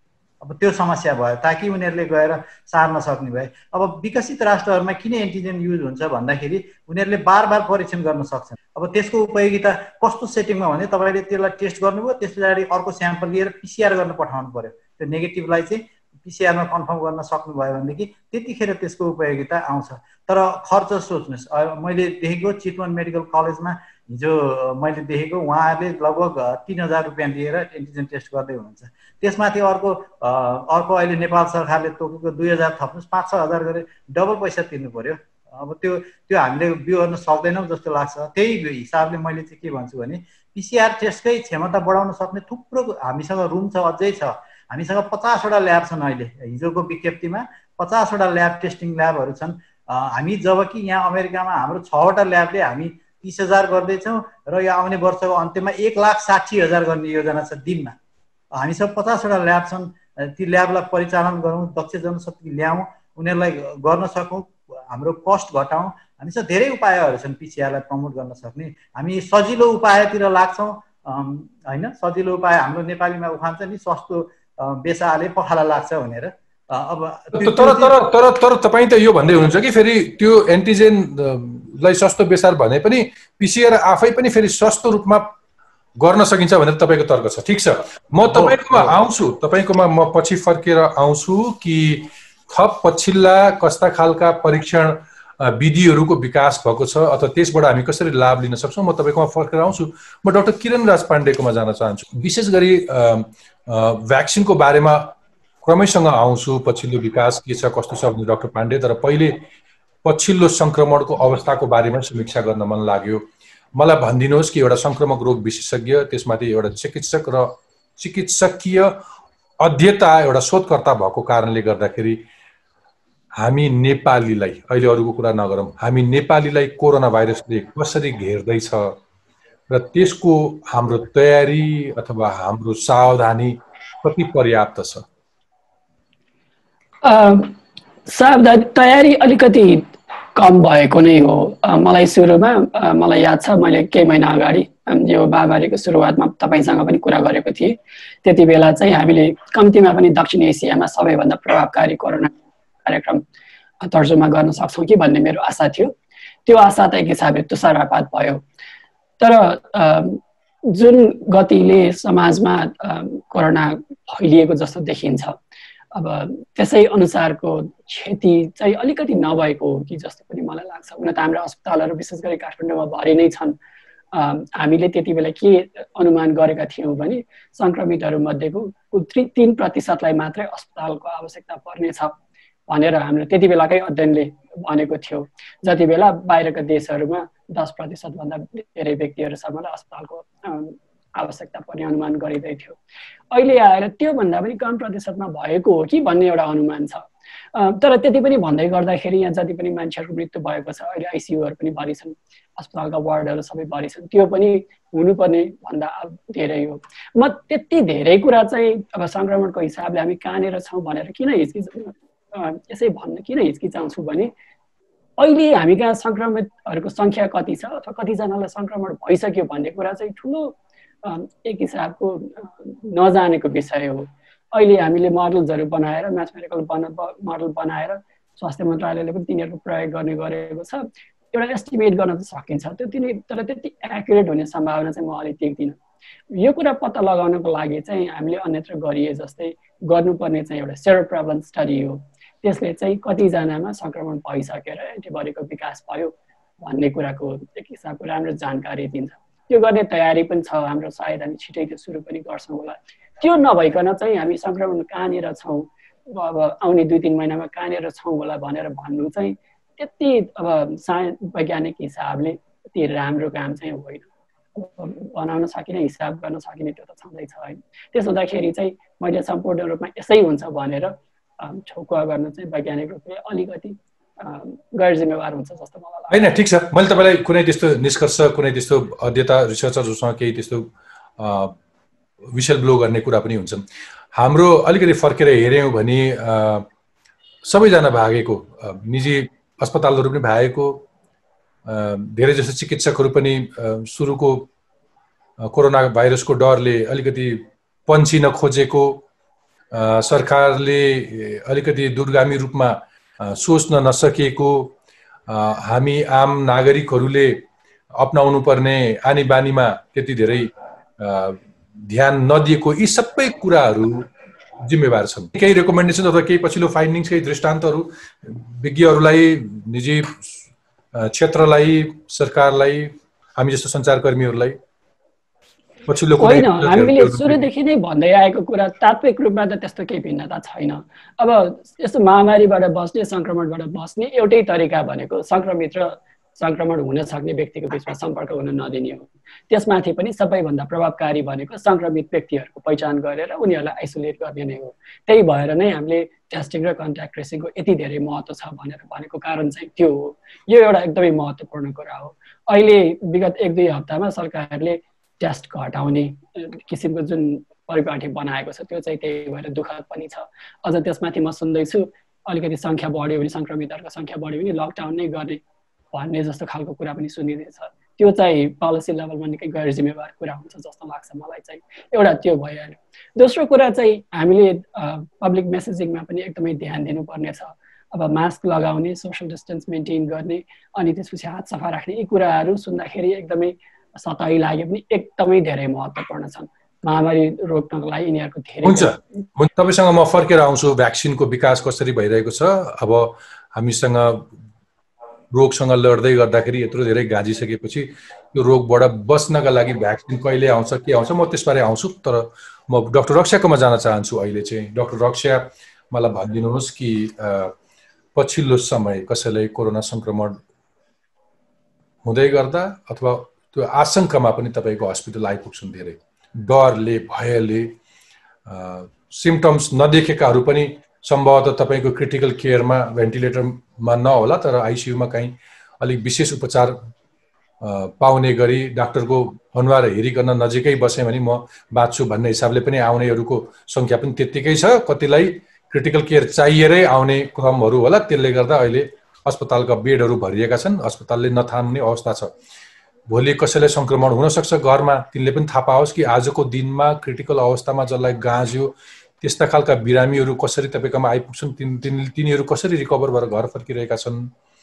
अब त्यो समस्या भयो, ताकि उनीहरूले गएर सार्न सक्ने भए। अब विकसित राष्ट्रहरूमा किन एन्टिजेन युज हुन्छ भन्दाखेरि उनीहरूले बार बार परीक्षण गर्न सक्छन्। अब त्यसको उपयोगिता कस्तो सेटिङमा भने तपाईँले त्यसलाई टेस्ट गर्नुभयो, त्यस पछाडि अर्को स्याम्पल लिएर पिसिआर गर्न पठाउनु पर्यो, त्यो नेगेटिभलाई चाहिँ पिसिआरमा कन्फर्म गर्न सक्नुभयो भनेदेखि त्यतिखेर त्यसको उपयोगिता आउँछ। तर खर्च सोच्नुहोस्, मैले देखेको चितवन मेडिकल कलेजमा हिजो मैले देखेको उहाँहरूले लगभग तिन हजार रुपियाँ दिएर एन्टिजेन टेस्ट गर्दै हुनुहुन्छ। त्यसमाथि अर्को अर्को अहिले नेपाल सरकारले तोकेको दुई हजार थप्नुहोस्, पाँच छ हजार गरेर डबल पैसा तिर्नु पर्यो। अब त्यो त्यो हामीले बिहोर्न सक्दैनौँ जस्तो लाग्छ। त्यही हिसाबले मैले चाहिँ के भन्छु भने पिसिआर टेस्टकै क्षमता बढाउन सक्ने थुप्रो हामीसँग रुम छ, अझै छ। हामीसँग पचासवटा ल्याब छन् अहिले, हिजोको विज्ञप्तिमा पचासवटा ल्याब टेस्टिङ ल्याबहरू छन्। हामी जबकि यहाँ अमेरिकामा हाम्रो छवटा ल्याबले हामी तीस हजार गर्दैछौँ र यो आउने वर्षको अन्त्यमा एक लाख साठी हजार गर्ने योजना छ दिनमा। हामीसँग पचासवटा ल्याब छन्, ती ल्याबलाई परिचालन गरौँ, दक्ष जनशक्ति ल्याउँ उनीहरूलाई गर्न सकौँ, हाम्रो कस्ट घटाउँ। हामीसँग धेरै उपायहरू छन् पिसिआरलाई प्रमोट गर्न सक्ने। हामी सजिलो उपायतिर लाग्छौँ होइन, सजिलो उपाय हाम्रो नेपालीमा उखान छ नि, सस्तो बेसाले पखाला लाग्छ भनेर। अब तर तर तर तर तपाईँ त यो भन्दै हुनुहुन्छ कि फेरि त्यो एन्टिजेनलाई सस्तो बेसार भने पनि पिसिआर आफै पनि फेरि सस्तो रूपमा गर्न सकिन्छ भनेर तपाईँको तर्क छ। ठिक छ, म तपाईँकोमा आउँछु, तपाईँकोमा म पछि फर्केर आउँछु कि थप पछिल्ला कस्ता खालका परीक्षण विधिहरूको विकास भएको छ अथवा त्यसबाट हामी कसरी लाभ लिन सक्छौँ, म तपाईँकोमा फर्केर आउँछु। म डाक्टर किरण राज पाण्डेकोमा जान चाहन्छु। विशेष गरी भ्याक्सिनको बारेमा क्रमैसँग आउँछु, पछिल्लो विकास के छ कस्तो छ भन्ने डाक्टर पाण्डे। तर पहिले पछिल्लो सङ्क्रमणको अवस्थाको बारेमा समीक्षा गर्न मन लाग्यो। मलाई भनिदिनुहोस् कि एउटा सङ्क्रामक रोग विशेषज्ञ, त्यसमाथि एउटा चिकित्सक र चिकित्सकीय अध्येता, एउटा शोधकर्ता भएको कारणले गर्दाखेरि हामी नेपालीलाई, अहिले अरूको कुरा नगरौँ, हामी नेपालीलाई कोरोना भाइरसले कसरी घेर्दैछ र त्यसको हाम्रो तयारी अथवा हाम्रो सावधानी कति पर्याप्त छ? सावधानी तयारी अलिकति कम भएको नै हो। मलाई सुरुमा मलाई याद छ, मैले केही महिना अगाडि यो महामारीको सुरुवातमा तपाईँसँग पनि कुरा गरेको थिएँ। त्यति बेला चाहिँ हामीले कम्तीमा पनि दक्षिण एसियामा सबैभन्दा प्रभावकारी कोरोना कार्यक्रम तर्जुमा गर्न सक्छौँ कि भन्ने मेरो आशा थियो। त्यो आशा त एक हिसाबले तुषारपात भयो। तर जुन गतिले समाजमा कोरोना फैलिएको जस्तो देखिन्छ, अब त्यसै अनुसारको क्षति चाहिँ अलिकति नभएको हो कि जस्तो पनि मलाई लाग्छ। हुन त हाम्रो अस्पतालहरू विशेष गरी काठमाडौँमा भरि नै छन्। हामीले त्यति बेला के अनुमान गरेका थियौँ भने सङ्क्रमितहरू मध्येको तीन प्रतिशतलाई मात्रै अस्पतालको आवश्यकता पर्नेछ भनेर हाम्रो त्यति बेलाकै अध्ययनले भनेको थियो। जति बेला बाहिरका देशहरूमा दस प्रतिशतभन्दा धेरै व्यक्तिहरूसम्मलाई अस्पतालको आवश्यकता पर्ने अनुमान गरिँदै थियो। अहिले आएर त्योभन्दा पनि कम प्रतिशतमा भएको हो कि भन्ने एउटा अनुमान छ। तर त्यति पनि भन्दै गर्दाखेरि यहाँ जति पनि मान्छेहरूको मृत्यु भएको छ, अहिले आइसियुहरू पनि भरि छन्, अस्पतालका वार्डहरू सबै भरि छन्, त्यो पनि हुनुपर्ने भन्दा धेरै हो। म त्यति धेरै कुरा चाहिँ अब सङ्क्रमणको हिसाबले हामी कहाँनिर छौँ भनेर किन हिचकिचाउँछु, यसै भन्न किन हिचकिचाउँछु भने अहिले हामी कहाँ सङ्क्रमितहरूको सङ्ख्या कति छ अथवा कतिजनालाई सङ्क्रमण भइसक्यो भन्ने कुरा चाहिँ ठुलो एक हिसाबको नजानेको विषय हो। अहिले हामीले मोडल्सहरू बनाएर, म्याथमेटिकल मोडल बनाएर स्वास्थ्य मन्त्रालयले पनि तिनीहरूको प्रयोग गर्ने गरेको छ। एउटा एस्टिमेट गर्न त सकिन्छ त्यो तिनी, तर त्यति एक्युरेट हुने सम्भावना चाहिँ म अलिक देख्दिनँ। यो कुरा पत्ता लगाउनको लागि चाहिँ हामीले अन्यत्र गरिए जस्तै गर्नुपर्ने चाहिँ एउटा सेरो प्रेभलेन्स स्टडी हो। त्यसले चाहिँ कतिजनामा सङ्क्रमण भइसकेर एन्टिबडीको विकास भयो भन्ने कुराको एक हिसाबको राम्रो जानकारी दिन्छ। त्यो गर्ने तयारी पनि छ हाम्रो, सायद हामी छिटै त्यो सुरु पनि गर्छौँ होला। त्यो नभइकन चाहिँ हामी सङ्क्रमण कहाँनिर छौँ, अब आउने दुई तिन महिनामा कहाँनिर छौँ होला भनेर भन्नु चाहिँ त्यति अब साइन्स वैज्ञानिक हिसाबले त्यति राम्रो काम चाहिँ होइन। बनाउन सकिने, हिसाब गर्न सकिने त्यो त छँदैछ होइन। त्यसो हुँदाखेरि चाहिँ मैले सम्पूर्ण रूपमा यसै हुन्छ भनेर ठोकुवा गर्न चाहिँ वैज्ञानिक रूपले अलिकति गैर जिम्मेवार हुन्छ जस्तो मलाई लाग्छ। होइन, ठिक छ, मैले तपाईँलाई कुनै त्यस्तो निष्कर्ष, कुनै त्यस्तो अध्येता रिसर्चरहरूसँग केही त्यस्तो विषय ब्लो गर्ने कुरा पनि हुन्छन्। हाम्रो अलिकति फर्केर हेऱ्यौँ भने सबैजना भागेको, निजी अस्पतालहरू पनि भागेको, धेरै जस्तो चिकित्सकहरू पनि सुरुको कोरोना भाइरसको डरले अलिकति पन्चिन खोजेको, सरकारले अलिकति दूरगामी रूपमा सोच्न नसकेको, हामी आम नागरिकहरूले अपनाउनु पर्ने आनी बानीमा त्यति धेरै ध्यान नदिएको, यी सबै कुराहरू जिम्मेवार छन्। केही रेकमेन्डेसन अथवा केही पछिल्लो फाइन्डिङ्स, केही दृष्टान्तहरू विज्ञहरूलाई, निजी क्षेत्रलाई, सरकारलाई, हामी जस्तो सञ्चारकर्मीहरूलाई पछिल्लो होइन, हामीले सुरुदेखि नै भन्दै आएको कुरा तात्विक रूपमा त त्यस्तो केही भिन्नता छैन। अब यस्तो महामारीबाट बस्ने, सङ्क्रमणबाट बस्ने एउटै तरिका भनेको सङ्क्रमित र सङ्क्रमण हुन सक्ने व्यक्तिको बिचमा सम्पर्क हुन नदिने हो। त्यसमाथि पनि सबैभन्दा प्रभावकारी भनेको सङ्क्रमित व्यक्तिहरूको पहिचान गरेर उनीहरूलाई आइसोलेट गर्ने नै हो। त्यही भएर नै हामीले टेस्टिङ र कन्ट्याक्ट ट्रेसिङको यति धेरै महत्त्व छ भनेर भनेको कारण चाहिँ त्यो हो। यो एउटा एकदमै महत्त्वपूर्ण कुरा हो। अहिले विगत एक दुई हप्तामा सरकारले टेस्ट घटाउने किसिमको जुन परिपाटी बनाएको छ त्यो चाहिँ त्यही भएर दुःखद पनि छ। अझ त्यसमाथि म सुन्दैछु अलिकति सङ्ख्या बढ्यो भने सङ्क्रमितहरूको सङ्ख्या बढ्यो भने लकडाउन नै गर्ने भन्ने जस्तो खालको कुरा पनि सुनिँदैछ। त्यो चाहिँ पोलिसी लेभलमा निकै गैर जिम्मेवार कुरा हुन्छ जस्तो लाग्छ मलाई चाहिँ। एउटा त्यो भइहाल्यो। दोस्रो कुरा चाहिँ हामीले पब्लिक मेसेजिङमा पनि एकदमै ध्यान दिनुपर्ने छ। अब मास्क लगाउने, सोसियल डिस्टेन्स मेन्टेन गर्ने, अनि त्यसपछि हात सफा राख्ने, यी कुराहरू सुन्दाखेरि एकदमै सतही लागे पनि एकदमै धेरै महत्त्वपूर्ण छन् महामारी रोक्नको लागि यिनीहरूको धेरै। हुन्छ, तपाईँसँग म फर्केर आउँछु। भ्याक्सिनको विकास कसरी भइरहेको छ, अब हामीसँग रोगसँग लड्दै गर्दाखेरि यत्रो धेरै गाजिसकेपछि यो रोगबाट बच्नका लागि भ्याक्सिन कहिले आउँछ, के आउँछ, म त्यसबारे आउँछु। तर म डाक्टर रक्षाकोमा जान चाहन्छु। अहिले चाहिँ डाक्टर रक्षा मलाई भनिदिनुहोस् कि पछिल्लो समय कसैलाई कोरोना सङ्क्रमण हुँदै गर्दा अथवा त्यो आशंकामा पनि तपाईँको हस्पिटल आइपुग्छन् धेरै डरले, भयले, सिम्पटम्स नदेखेकाहरू पनि सम्भवतः तपाईँको क्रिटिकल केयरमा भेन्टिलेटरमा नहोला, तर आइसियुमा कहीँ अलिक विशेष उपचार पाउने गरी डाक्टरको अनुहार हेरिकन नजिकै बसेँ भने म बाँच्छु भन्ने हिसाबले पनि आउनेहरूको सङ्ख्या पनि त्यत्तिकै छ। कतिलाई क्रिटिकल केयर चाहिएरै आउने क्रमहरू होला। त्यसले गर्दा अहिले अस्पतालका बेडहरू भरिएका छन्, अस्पतालले नथाम्ने अवस्था छ। भोलि कसैलाई सङ्क्रमण हुनसक्छ घरमा, तिनले पनि थाहा पाओस् कि आजको दिनमा क्रिटिकल अवस्थामा जसलाई गाँज्यो त्यस्ता खालका बिरामीहरू कसरी तपाईँकोमा आइपुग्छन्, तिन तिन तिनीहरू कसरी रिकभर भएर घर फर्किरहेका छन्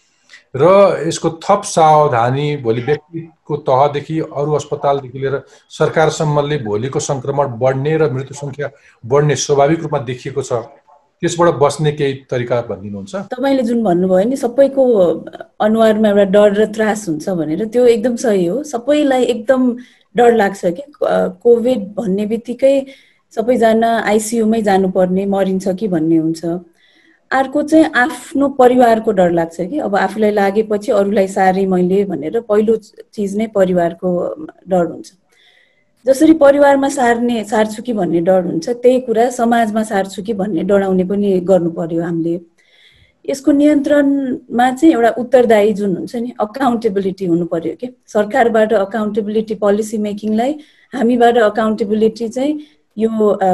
र यसको थप सावधानी भोलि व्यक्तिको तहदेखि अरू अस्पतालदेखि लिएर सरकारसम्मले भोलिको सङ्क्रमण बढ्ने र मृत्यु सङ्ख्या बढ्ने स्वाभाविक रूपमा देखिएको छ, त्यसबाट बस्ने केही तरिका भनिदिनुहुन्छ? तपाईँले जुन भन्नुभयो नि सबैको अनुहारमा एउटा डर र त्रास हुन्छ भनेर, त्यो एकदम सही हो। सबैलाई एकदम डर लाग्छ कि कोभिड भन्ने बित्तिकै सबैजना आइसियुमै जानुपर्ने, मरिन्छ कि भन्ने हुन्छ। अर्को चाहिँ आफ्नो परिवारको डर लाग्छ कि अब आफूलाई लागेपछि अरूलाई सारे मैले भनेर पहिलो चिज नै परिवारको डर हुन्छ। जसरी परिवारमा सार्ने सार्छु कि भन्ने डर हुन्छ, त्यही कुरा समाजमा सार्छु कि भन्ने डराउने पनि गर्नु पर्यो हामीले। यसको नियन्त्रणमा चाहिँ एउटा उत्तरदायी जुन हुन्छ नि, अकाउन्टेबिलिटी हुनु पर्यो कि सरकारबाट अकाउन्टेबिलिटी पोलिसी मेकिङलाई, हामीबाट अकाउन्टेबिलिटी चाहिँ यो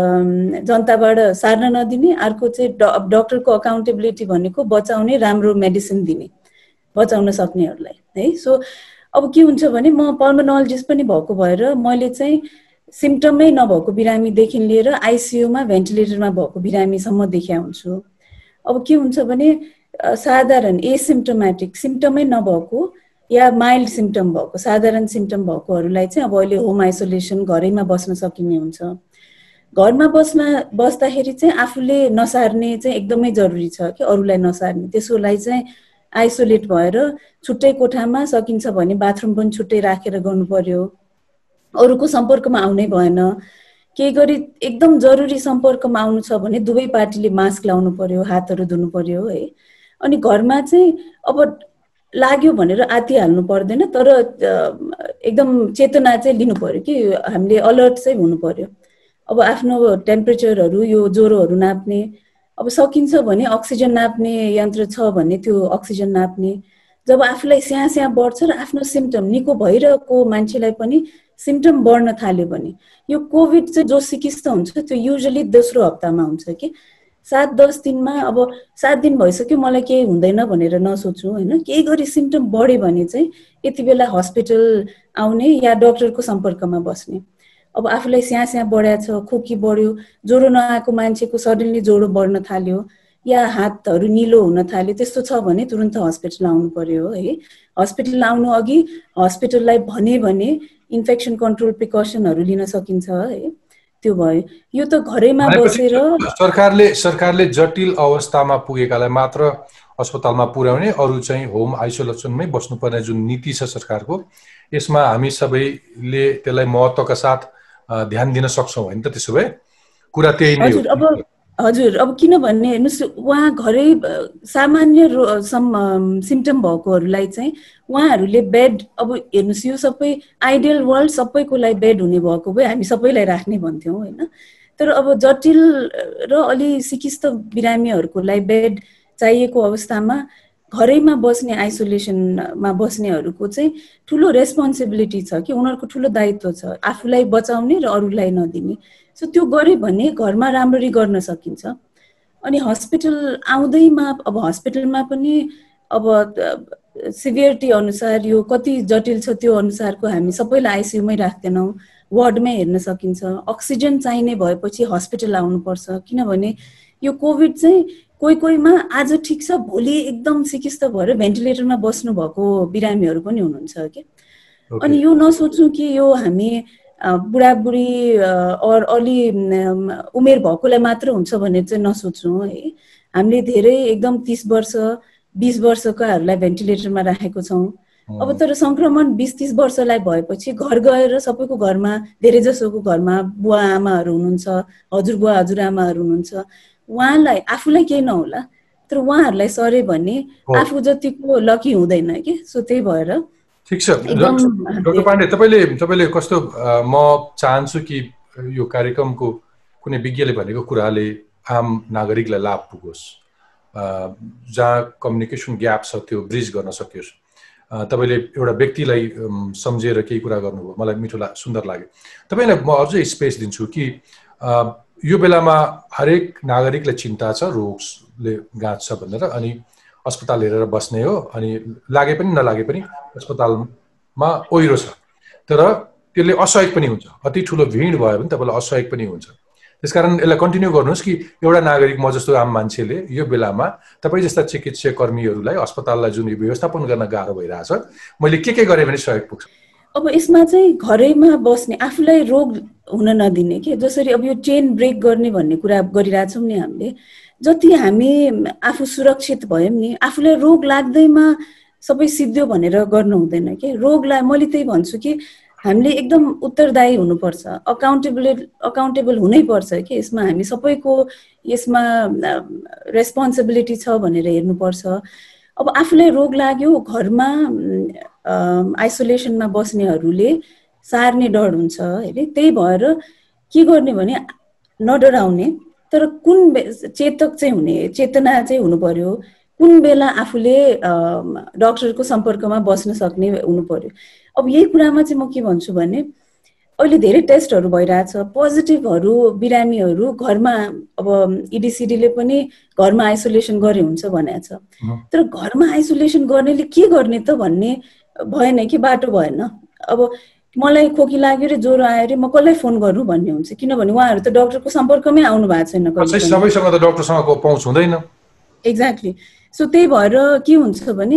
जनताबाट सार्न नदिने। अर्को चाहिँ डक्टरको अकाउन्टेबिलिटी भनेको बचाउने, राम्रो मेडिसिन दिने, बचाउन सक्नेहरूलाई है। सो अब के हुन्छ भने म पल्मोनोलोजिस्ट पनि भएको भएर मैले चाहिँ सिम्पटमै नभएको बिरामीदेखि लिएर आइसियुमा भेन्टिलेटरमा भएको बिरामीसम्म देखिया हुन्छु। अब के हुन्छ भने साधारण एसिम्टोमेटिक सिम्पटमै नभएको या माइल्ड सिम्पटम भएको, साधारण सिम्पटम भएकोहरूलाई चाहिँ अब अहिले होम आइसोलेसन घरैमा बस्न सकिने हुन्छ। घरमा बस्न बस्दाखेरि चाहिँ आफूले नसार्ने चाहिँ एकदमै जरुरी छ कि अरूलाई नसार्ने। त्यसको लागि चाहिँ आइसोलेट भएर छुट्टै कोठामा सकिन्छ भने बाथरुम पनि छुट्टै राखेर गर्नु पर्यो। अरूको सम्पर्कमा आउनै भएन। केही गरी एकदम जरुरी सम्पर्कमा आउनु छ भने दुवै पार्टीले मास्क लाउनु पर्यो, हातहरू धुनु पर्यो है। अनि घरमा चाहिँ अब लाग्यो भनेर आतिहाल्नु पर्दैन, तर एकदम चेतना चाहिँ लिनु पर्यो कि हामीले अलर्ट चाहिँ हुनु पर्यो। अब आफ्नो टेम्परेचरहरू, यो ज्वरोहरू नाप्ने, अब सकिन्छ भने अक्सिजन नाप्ने यन्त्र छ भने त्यो अक्सिजन नाप्ने। जब आफूलाई स्याहाँ स्याहाँ बढ्छ र आफ्नो सिम्पटम निको भइरहेको मान्छेलाई पनि सिम्पटम बढ्न थाल्यो भने, यो कोभिड चाहिँ जो सिकिस्त हुन्छ त्यो युजली दोस्रो हप्तामा हुन्छ कि सात दस दिनमा। अब सात दिन भइसक्यो मलाई केही हुँदैन भनेर नसोच्नु होइन। केही गरी सिम्पटम बढ्यो भने चाहिँ यति बेला हस्पिटल आउने या डक्टरको सम्पर्कमा बस्ने। अब आफूलाई स्याहाँ स्याहाँ बढ्या छ, खोकी बढ्यो, ज्वरो नआएको मान्छेको सडनली ज्वरो बढ्न थाल्यो या हातहरू निलो हुन थाल्यो, त्यस्तो छ भने तुरन्त हस्पिटल आउनु पर्यो है। हस्पिटल आउनु अघि हस्पिटललाई भने भने इन्फेक्सन कन्ट्रोल प्रिकसनहरू लिन सकिन्छ है। त्यो भयो। यो त घरैमा बसेर सरकारले सरकारले जटिल अवस्थामा पुगेकालाई मात्र अस्पतालमा पुर्याउने, अरू चाहिँ होम आइसोलेसनमै बस्नुपर्ने जुन नीति छ सरकारको, यसमा हामी सबैले त्यसलाई महत्त्वका साथ ध्यान दिन सक्छौँ होइन त? त्यसो भए कुरा त्यही नै हो। हजुर अब हजुर अब किनभने हेर्नुहोस्, उहाँ घरै सामान्य सिम्पटम भएकोहरूलाई चाहिँ उहाँहरूले बेड, अब हेर्नुहोस् यो सबै आइडियल वर्ल्ड सबैको लागि बेड हुने भएको भए हामी सबैलाई राख्ने भन्थ्यौँ होइन। तर अब जटिल र अलि सिकिस्त बिरामीहरूको लागि बेड चाहिएको अवस्थामा घरैमा बस्ने, आइसोलेसनमा बस्नेहरूको चाहिँ ठुलो रेस्पोन्सिबिलिटी छ कि उनीहरूको ठुलो दायित्व छ आफूलाई बचाउने र अरूलाई नदिने। सो त्यो गरे भने घरमा राम्ररी गर्न सकिन्छ। अनि हस्पिटल आउँदैमा अब हस्पिटलमा पनि अब सिभियरिटी अनुसार यो कति जटिल छ त्यो अनुसारको हामी सबैलाई आइसियुमै राख्दैनौँ, वार्डमै हेर्न सकिन्छ। अक्सिजन चाहिने भएपछि हस्पिटल आउनुपर्छ, किनभने यो कोभिड चाहिँ कोही कोहीमा आज ठिक छ भोलि एकदम सिकिस्त भएर भेन्टिलेटरमा बस्नु भएको बिरामीहरू पनि हुनुहुन्छ कि। अनि यो नसोच्नु कि यो हामी बुढाबुढी अलि उमेर भएकोलाई मात्र हुन्छ भने चाहिँ नसोच्नु है। हामीले धेरै एकदम तीस वर्ष बीस वर्षकाहरूलाई भेन्टिलेटरमा राखेको छौँ। अब तर संक्रमण बीस तीस वर्षलाई भएपछि घर गएर सबैको घरमा धेरै जसोको घरमा बुवा आमाहरू हुनुहुन्छ, हजुरबुवा हजुरआमाहरू हुनुहुन्छ, उहाँलाई आफूलाई केही नहोला तर उहाँहरूलाई सरे भने आफू जतिको लकी हुँदैन कि। सो त्यही भएर ठिक छ डाक्टर पाण्डे, तपाईँले तपाईँले कस्तो म चाहन्छु कि यो कार्यक्रमको कुनै विज्ञले भनेको कुराले आम नागरिकलाई लाभ पुगोस्, जहाँ कम्युनिकेसन ग्याप छ त्यो ब्रिज गर्न सकियोस्। तपाईँले एउटा व्यक्तिलाई सम्झेर केही कुरा गर्नुभयो, मलाई मिठो ला सुन्दर लाग्यो। तपाईँलाई म अझै स्पेस दिन्छु कि यो बेलामा हरेक नागरिकलाई चिन्ता छ रोगले गाँच्छ भनेर, अनि अस्पताल हेरेर बस्ने हो, अनि लागे पनि नलागे पनि अस्पतालमा ओहिरो छ, तर त्यसले असहयोग पनि हुन्छ। अति ठुलो भिड भयो भने तपाईँलाई असहयोग पनि हुन्छ। त्यसकारण यसलाई कन्टिन्यू गर्नुहोस् कि एउटा नागरिक म जस्तो आम मान्छेले यो बेलामा तपाईँ जस्ता चिकित्सा कर्मीहरूलाई अस्पताललाई जुन व्यवस्थापन गर्न गाह्रो भइरहेछ, मैले के के गरेँ भने सहयोग पुग्छ। अब यसमा चाहिँ घरैमा बस्ने, आफूलाई रोग हुन नदिने के, जसरी अब यो चेन ब्रेक गर्ने भन्ने कुरा गरिरहेछौँ नि हामीले। जति हामी आफू सुरक्षित भयौँ नि, आफूलाई रोग लाग्दैमा सबै सिद्धियो भनेर गर्नु हुँदैन के। रोगलाई मैले त्यही भन्छु कि हामीले एकदम उत्तरदायी हुनुपर्छ, अकाउन्टेबल अकाउन्टेबल हुनैपर्छ कि यसमा हामी सबैको यसमा रेस्पोन्सिबिलिटी छ भनेर हेर्नुपर्छ। अब आफूलाई रोग लाग्यो घरमा आइसोलेसनमा बस्नेहरूले सार्ने डर हुन्छ हैन। त्यही भएर के गर्ने भने नडराउने, तर कुन चेतक चाहिँ हुने, चेतना चाहिँ हुनु पर्यो। कुन बेला आफूले डाक्टरको सम्पर्कमा बस्न सक्ने हुनु पर्यो। अब यही कुरामा चाहिँ म के भन्छु भने अहिले धेरै टेस्टहरू भइरहेछ, पोजिटिभहरू बिरामीहरू घरमा, अब इडिसिडीले पनि घरमा आइसोलेसन गरे हुन्छ भनेको छ, तर घरमा आइसोलेसन गर्नेले के गर्ने त भन्ने भएन कि, बाटो भएन। अब मलाई खोकी लाग्यो रे ज्वरो आयो रे म कसलाई फोन गर्नु भन्ने हुन्छ, किनभने उहाँहरू त डाक्टरको सम्पर्कमै आउनु भएको छैन, सबैसँग त डाक्टरसँगको पहुँच हुँदैन। एक्ज्याक्टली। सो त्यही भएर के हुन्छ भने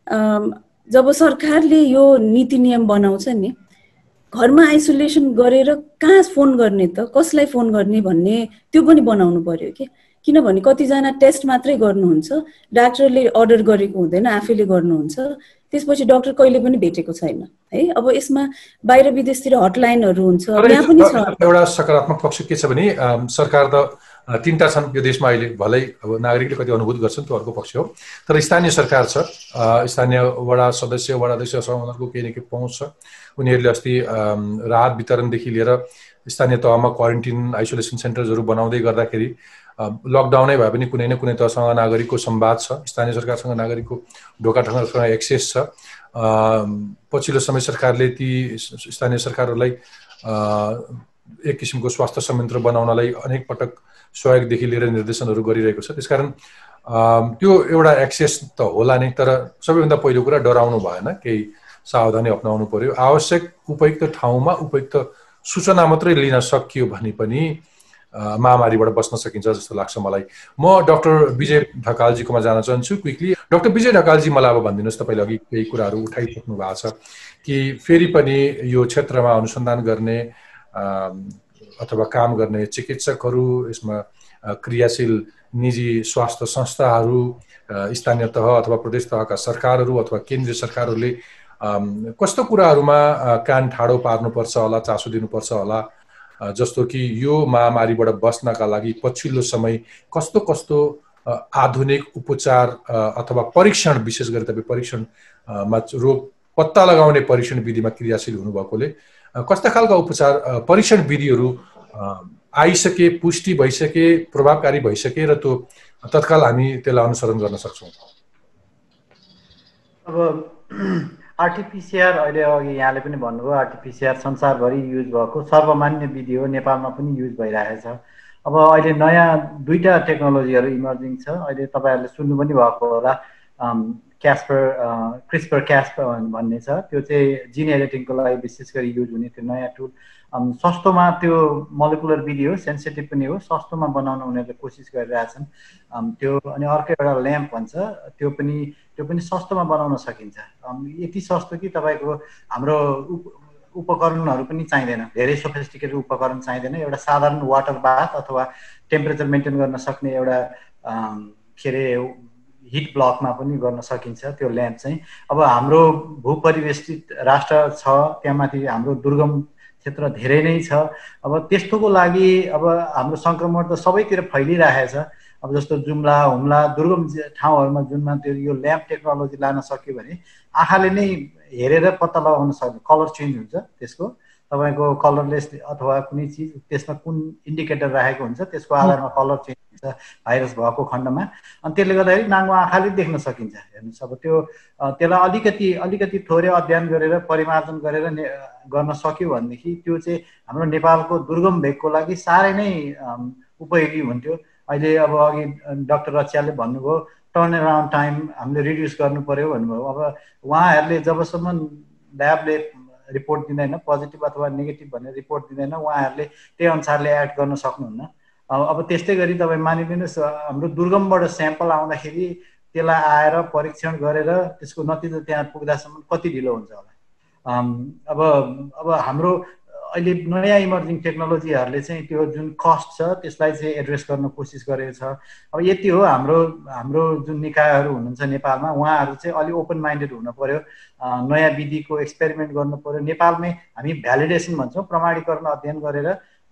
जब सरकारले यो नीति नियम बनाउँछ नि, घरमा आइसोलेसन गरेर कहाँ फोन गर्ने त, कसलाई फोन गर्ने भन्ने त्यो पनि बनाउनु पर्यो कि। किनभने कतिजना टेस्ट मात्रै गर्नुहुन्छ, डाक्टरले अर्डर गरेको हुँदैन, आफैले गर्नुहुन्छ, त्यसपछि डाक्टर कहिले पनि भेटेको छैन है। अब यसमा बाहिर विदेशतिर हटलाइनहरू हुन्छ, यहाँ पनि छ। एउटा सकारात्मक पक्ष के छ भने सरकार त तीनटा छन् यो देशमा अहिले, भलै अब नागरिकले कति अनुभूत गर्छन् त्यो अर्को पक्ष हो, तर स्थानीय सरकार छ, स्थानीय वडा सदस्य वडा अध्यक्षसँग उनीहरूको केही न केही पहुँच छ। उनीहरूले अस्ति राहत वितरणदेखि लिएर स्थानीय तहमा क्वारेन्टिन आइसोलेसन सेन्टर्सहरू बनाउँदै गर्दाखेरि लकडाउनै भए पनि कुनै न कुनै तहसँग नागरिकको संवाद छ, स्थानीय सरकारसँग नागरिकको ढोकाढोकासँग एक्सेस छ। पछिल्लो समय सरकारले ती स्थानीय सरकारहरूलाई एक किसिमको स्वास्थ्य संयन्त्र बनाउनलाई अनेक पटक सहयोगदेखि लिएर निर्देशनहरू गरिरहेको छ। त्यसकारण त्यो एउटा एक्सेस त होला नै, तर सबैभन्दा पहिलो कुरा डराउनु भएन, केही सावधानी अपनाउनु पर्यो। आवश्यक उपयुक्त ठाउँमा उपयुक्त सूचना मात्रै लिन सकियो भने पनि महामारीबाट बस्न सकिन्छ जस्तो लाग्छ मलाई। म डाक्टर विजय ढकालजीकोमा जान चाहन्छु क्विकली। डाक्टर विजय ढकालजी, मलाई अब भनिदिनुहोस्, तपाईँले अघि केही कुराहरू उठाइसक्नु भएको छ कि फेरि पनि यो क्षेत्रमा अनुसन्धान गर्ने अथवा काम गर्ने चिकित्सकहरू, यसमा क्रियाशील निजी स्वास्थ्य संस्थाहरू, स्थानीय तह अथवा प्रदेश तहका सरकारहरू अथवा केन्द्रीय सरकारहरूले कस्तो कुराहरूमा कान ठाडो पार्नुपर्छ होला, चासो दिनुपर्छ होला, जस्तो कि यो महामारीबाट बस्नका लागि पछिल्लो समय कस्तो कस्तो आधुनिक उपचार अथवा परीक्षण, विशेष गरी तपाईँ परीक्षणमा रोग पत्ता लगाउने परीक्षण विधिमा क्रियाशील हुनुभएकोले कस्ता खालका उपचार परीक्षण विधिहरू आइसके, पुष्टि भइसके, प्रभावकारी भइसके र त्यो तत्काल हामी त्यसलाई अनुसरण गर्न सक्छौँ? अब आरटिपिसिआर अहिले अघि यहाँले पनि भन्नुभयो, आरटिपिसिआर संसारभरि युज भएको सर्वमान्य विधि हो, नेपालमा पनि युज भइरहेछ। अब अहिले नयाँ दुईटा टेक्नोलोजीहरू इमर्जिङ छ। अहिले तपाईँहरूले सुन्नु पनि भएको होला, क्यास्पर क्रिस्पर क्यास्पर भन्ने छ, त्यो चाहिँ जिन एडिटिङको लागि विशेष गरी युज हुने त्यो नयाँ टुल। सस्तोमा, त्यो मोलिकुलर विधि हो, सेन्सिटिभ पनि हो, सस्तोमा बनाउन उनीहरूले कोसिस गरिरहेछन् त्यो। अनि अर्को एउटा ल्याम्प भन्छ, त्यो पनि त्यो पनि सस्तोमा बनाउन सकिन्छ। यति सस्तो कि तपाईँको हाम्रो उपकरणहरू पनि चाहिँदैन, धेरै सोफिस्टिकेटेड उपकरण चाहिँदैन। एउटा साधारण वाटर बाथ अथवा टेम्परेचर मेन्टेन गर्न सक्ने एउटा के अरे हिट ब्लकमा पनि गर्न सकिन्छ त्यो ल्याम्प चाहिँ। अब हाम्रो भूपरिवेष्टित राष्ट्र छ, त्यहाँमाथि हाम्रो दुर्गम क्षेत्र धेरै नै छ। अब त्यस्तोको लागि अब हाम्रो सङ्क्रमण त सबैतिर फैलिरहेको छ। अब जस्तो जुम्ला हुम्ला दुर्गम ठाउँहरूमा जुनमा त्यो यो ल्याम्प टेक्नोलोजी लान सक्यो भने आँखाले नै हेरेर पत्ता लगाउन सक्ने, कलर चेन्ज हुन्छ त्यसको, तपाईँको कलरलेस अथवा कुनै चिज त्यसमा कुन इन्डिकेटर राखेको हुन्छ त्यसको आधारमा कलर चेन्ज हुन्छ भाइरस भएको खण्डमा। अनि त्यसले गर्दाखेरि नाङ्गो आँखाले देख्न सकिन्छ। हेर्नुहोस्, अब त्यो त्यसलाई अलिकति अलिकति थोरै अध्ययन गरेर परिमार्जन गरेर गर्न सक्यो भनेदेखि त्यो चाहिँ हाम्रो नेपालको दुर्गम भेगको लागि साह्रै नै उपयोगी हुन्थ्यो। अहिले अब अघि डाक्टर रचियाले भन्नुभयो टर्न अराउन्ड टाइम हामीले रिड्युस गर्नु पर्यो भन्नुभयो। अब उहाँहरूले जबसम्म ल्याबले रिपोर्ट दिँदैन, पोजिटिभ अथवा नेगेटिभ भनेर रिपोर्ट दिँदैन, उहाँहरूले त्यही अनुसारले एक्ट गर्न सक्नुहुन्न। अब त्यस्तै गरी तपाईँ मानिलिनुहोस्, हाम्रो दुर्गमबाट स्याम्पल आउँदाखेरि त्यसलाई आएर परीक्षण गरेर त्यसको नतिजा त्यहाँ पुग्दासम्म कति ढिलो हुन्छ होला। अब अब हाम्रो अहिले नयाँ इमर्जिङ टेक्नोलोजीहरूले चाहिँ त्यो जुन कस्ट छ त्यसलाई चाहिँ एड्रेस गर्न कोसिस गरेको छ। अब यति हो, हाम्रो हाम्रो जुन निकायहरू हुनुहुन्छ नेपालमा, उहाँहरू चाहिँ अलि ओपन माइन्डेड हुनु पर्यो, नयाँ विधिको एक्सपेरिमेन्ट गर्नु पर्यो। नेपालमै हामी भ्यालिडेसन भन्छौँ, प्रमाणीकरण अध्ययन गरेर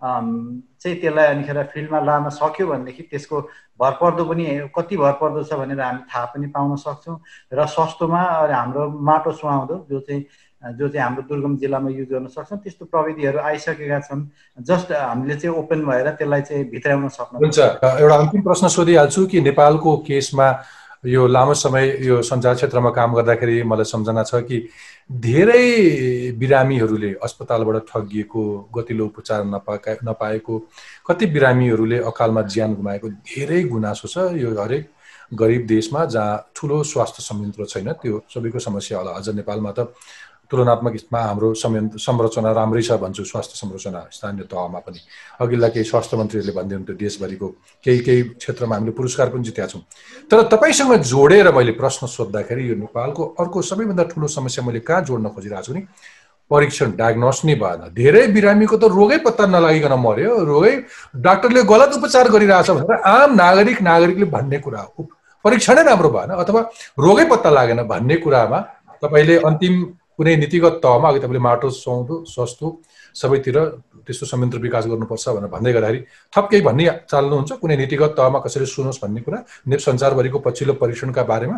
चाहिँ त्यसलाई अनिखेर फिल्डमा लान सक्यो भनेदेखि त्यसको भरपर्दो पनि कति भरपर्दो छ भनेर हामी थाहा पनि पाउन सक्छौँ। र सस्तोमा हाम्रो माटो सुहाउँदो जो चाहिँ जो चाहिँ हाम्रो दुर्गम जिल्लामा युज गर्न सक्छौँ त्यस्तो प्रविधिहरू आइसकेका छन्। जस्ट हामीले चाहिँ ओपन भएर त्यसलाई चाहिँ भित्राउन सक्नु हुन्छ। एउटा अन्तिम प्रश्न सोधिहाल्छु कि नेपालको केसमा यो लामो समय यो सञ्चार क्षेत्रमा काम गर्दाखेरि मलाई सम्झना छ कि धेरै बिरामीहरूले अस्पतालबाट ठगिएको, गतिलो उपचार नपाएका नपाएको, कति बिरामीहरूले अकालमा ज्यान गुमाएको धेरै गुनासो छ। यो हरेक गरिब देशमा जहाँ ठुलो स्वास्थ्य संयन्त्र छैन त्यो सबैको समस्या होला। अझ नेपालमा त तुलनात्मक हितमा हाम्रो संरचना राम्रै छ भन्छु, स्वास्थ्य संरचना स्थानीय तहमा पनि। अघिल्ला केही स्वास्थ्य मन्त्रीहरूले भन्दै हुन्थ्यो देशभरिको केही केही क्षेत्रमा हामीले पुरस्कार पनि जितेका छौँ। तर तपाईँसँग जोडेर मैले प्रश्न सोद्धाखेरि यो नेपालको अर्को सबैभन्दा ठुलो समस्या मैले कहाँ जोड्न खोजिरहेको छु नि, परीक्षण डायग्नोस नै भएन। धेरै बिरामीको त रोगै पत्ता नलागिकन मर्यो, रोगै डाक्टरले गलत उपचार गरिरहेछ भनेर आम नागरिक नागरिकले भन्ने कुरा हो। परीक्षणै राम्रो भएन अथवा रोगै पत्ता लागेन भन्ने कुरामा तपाईँले अन्तिम कुनै नीतिगत तहमा, अघि तपाईँले माटो सुहाउँदो सस्तो सबैतिर त्यस्तो संयन्त्र विकास गर्नुपर्छ भनेर भन्दै गर्दाखेरि थप केही भन्ने चाल्नुहुन्छ कुनै नीतिगत तहमा कसरी सुनोस् भन्ने कुरा नेप सञ्चारभरिको पछिल्लो परीक्षणका बारेमा?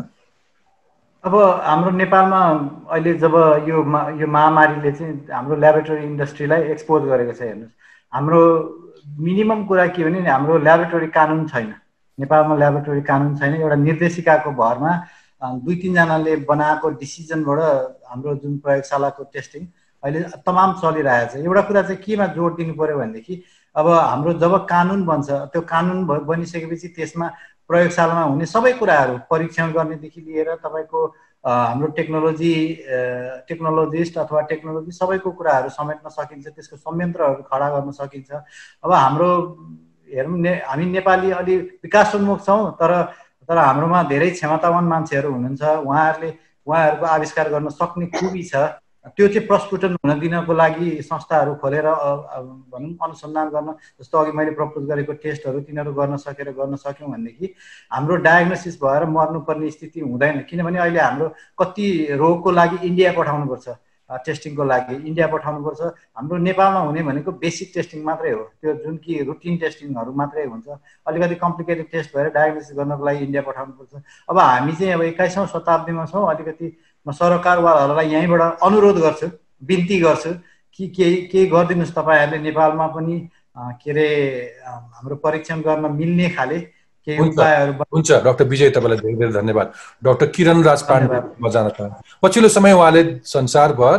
अब हाम्रो नेपालमा अहिले जब यो यो महामारीले चाहिँ हाम्रो ल्याबोरेटरी इन्डस्ट्रीलाई एक्सपोज गरेको छ, हेर्नुहोस् हाम्रो मिनिमम कुरा के भने हाम्रो ल्याबोरेटरी कानुन छैन। नेपालमा ल्याबोरेटरी कानुन छैन। एउटा निर्देशिकाको भरमा दुई तिनजनाले बनाएको डिसिजनबाट हाम्रो जुन प्रयोगशालाको टेस्टिङ अहिले तमाम चलिरहेको छ। एउटा कुरा चाहिँ केमा जोड दिनु पर्यो भनेदेखि अब हाम्रो जब कानुन बन्छ त्यो कानुन बनिसकेपछि त्यसमा प्रयोगशालामा हुने सबै कुराहरू परीक्षण गर्नेदेखि लिएर तपाईँको हाम्रो टेक्नोलोजी टेक्नोलोजिस्ट अथवा टेक्नोलोजी सबैको कुराहरू समेट्न सकिन्छ, त्यसको संयन्त्रहरू खडा गर्न सकिन्छ। अब हाम्रो हेरौँ ने हामी नेपाली अलि विकासोन्मुख छौँ, तर तर हाम्रोमा धेरै क्षमतावान मान्छेहरू हुनुहुन्छ, उहाँहरूले उहाँहरूको आविष्कार गर्न सक्ने खुबी छ। त्यो चाहिँ प्रस्फुटन हुन दिनको लागि संस्थाहरू खोलेर भनौँ अनुसन्धान गर्न, जस्तो अघि मैले प्रपोज गरेको टेस्टहरू तिनीहरू गर्न सकेर गर्न सक्यौँ भनेदेखि हाम्रो डायग्नोसिस भएर मर्नुपर्ने स्थिति हुँदैन। किनभने अहिले हाम्रो कति रोगको लागि इन्डिया पठाउनुपर्छ, टेस्टिङको लागि इन्डिया पठाउनुपर्छ। हाम्रो नेपालमा हुने भनेको बेसिक टेस्टिङ मात्रै हो, त्यो जुन कि रुटिन टेस्टिङहरू मात्रै हुन्छ। अलिकति कम्प्लिकेटेड टेस्ट भएर डायग्नोसिस गर्नको लागि इन्डिया पठाउनुपर्छ। अब हामी चाहिँ अब एक्काइसौँ शताब्दीमा छौँ, अलिकति म सरकारवालाहरूलाई यहीँबाट अनुरोध गर्छु, बिन्ती गर्छु कि केही केही गरिदिनुहोस् तपाईँहरूले नेपालमा पनि के अरे हाम्रो परीक्षण गर्न मिल्ने खाले केही उपायहरू। हुन्छ डाक्टर विजय, तपाईँलाई धेरै धेरै धन्यवाद। डाक्टर किरण राज पाण्डेमा जान चाहन्छु। पछिल्लो समय उहाँले संसारभर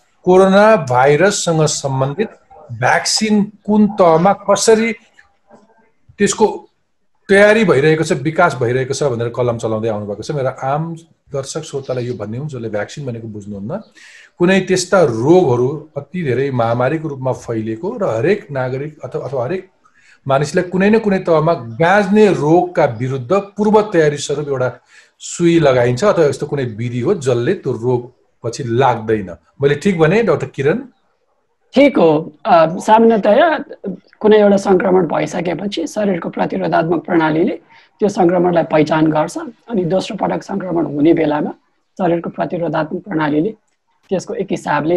कोरोना भाइरससँग सम्बन्धित भ्याक्सिन कुन तहमा कसरी त्यसको तयारी भइरहेको छ, विकास भइरहेको छ भनेर कलम चलाउँदै आउनुभएको छ। मेरा आम दर्शक श्रोतालाई यो भन्ने हुँ जसले भ्याक्सिन भनेको बुझ्नुहुन्न, कुनै त्यस्ता रोगहरू अति धेरै महामारीको रूपमा फैलिएको र हरेक नागरिक अथवा अथवा हरेक मानिसलाई कुनै न कुनै तहमा गाँच्ने रोगका विरुद्ध पूर्व तयारी स्वरूप एउटा सुई लगाइन्छ अथवा यस्तो कुनै विधि हो जसले त्यो रोग पछि लाग्दैन। मैले ठिक भने डाक्टर किरण? ठिक हो। सामान्यतया कुनै एउटा संक्रमण भइसकेपछि शरीरको प्रतिरोधात्मक प्रणालीले त्यो संक्रमणलाई पहिचान गर्छ अनि दोस्रो पटक संक्रमण हुने बेलामा शरीरको प्रतिरोधात्मक प्रणालीले त्यसको एक हिसाबले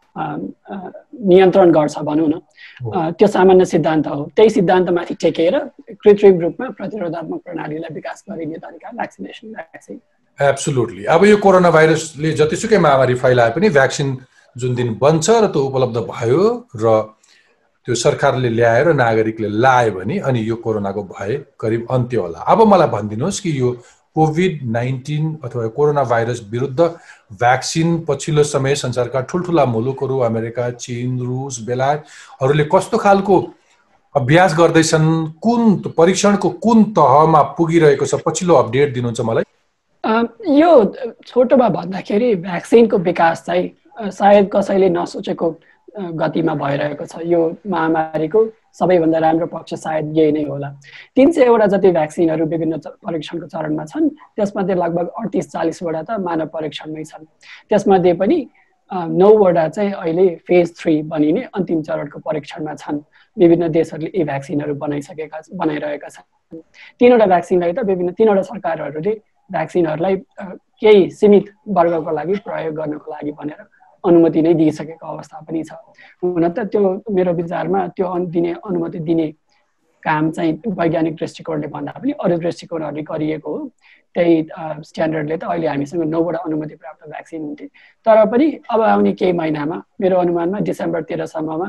नियन्त्रण गर्छ भनौँ न। त्यो सामान्य सिद्धान्त हो। त्यही सिद्धान्तमाथि टेकेर कृत्रिम रूपमा प्रतिरोधात्मक प्रणालीलाई विकास गरिने तरिका भ्याक्सिनेसन भ्याक्सिन। एब्सोल्युटली। अब यो कोरोना भाइरसले जतिसुकै महामारी फैलाए पनि भ्याक्सिन जुन दिन बन्छ र त्यो उपलब्ध भयो र त्यो सरकारले ल्याएर नागरिकले लायो भने अनि यो कोरोनाको भय करिब अन्त्य होला। अब मलाई भनिदिनुहोस् कि यो कोभिड नाइन्टीन अथवा कोरोना भाइरस विरुद्ध भ्याक्सिन पछिल्लो समय संसारका ठुल्ठुला मुलुकहरू अमेरिका, चीन, रुस, बेलायतहरूले कस्तो खालको अभ्यास गर्दैछन्, कुन परीक्षणको कुन तहमा पुगिरहेको छ, पछिल्लो अपडेट दिनुहुन्छ मलाई? यो छोटोमा भन्दाखेरि भ्याक्सिनको विकास चाहिँ सायद कसैले नसोचेको गतिमा भइरहेको छ। यो महामारीको सबैभन्दा राम्रो पक्ष सायद यही नै होला। तीन सयवटा जति भ्याक्सिनहरू विभिन्न परीक्षणको चरणमा छन्, त्यसमध्ये लगभग अडतिस चालिसवटा त मानव परीक्षणमै छन्। त्यसमध्ये पनि नौवटा चाहिँ अहिले फेज थ्री भनिने अन्तिम चरणको परीक्षणमा छन्। विभिन्न देशहरूले यी भ्याक्सिनहरू बनाइसकेका बनाइरहेका छन्। तीनवटा भ्याक्सिनलाई त विभिन्न तीनवटा सरकारहरूले भ्याक्सिनहरूलाई केही सीमित वर्गको लागि प्रयोग गर्नको लागि भनेर अनुमति नै दिइसकेको अवस्था पनि छ। हुन त त्यो मेरो विचारमा त्यो दिने अनुमति दिने काम चाहिँ वैज्ञानिक दृष्टिकोणले भन्दा पनि अरू दृष्टिकोणहरूले गरिएको हो। त्यही स्ट्यान्डर्डले त अहिले हामीसँग नौवटा अनुमति प्राप्त भ्याक्सिन हुन्थे। तर पनि अब आउने केही महिनामा मेरो अनुमानमा डिसेम्बर तेह्रसम्ममा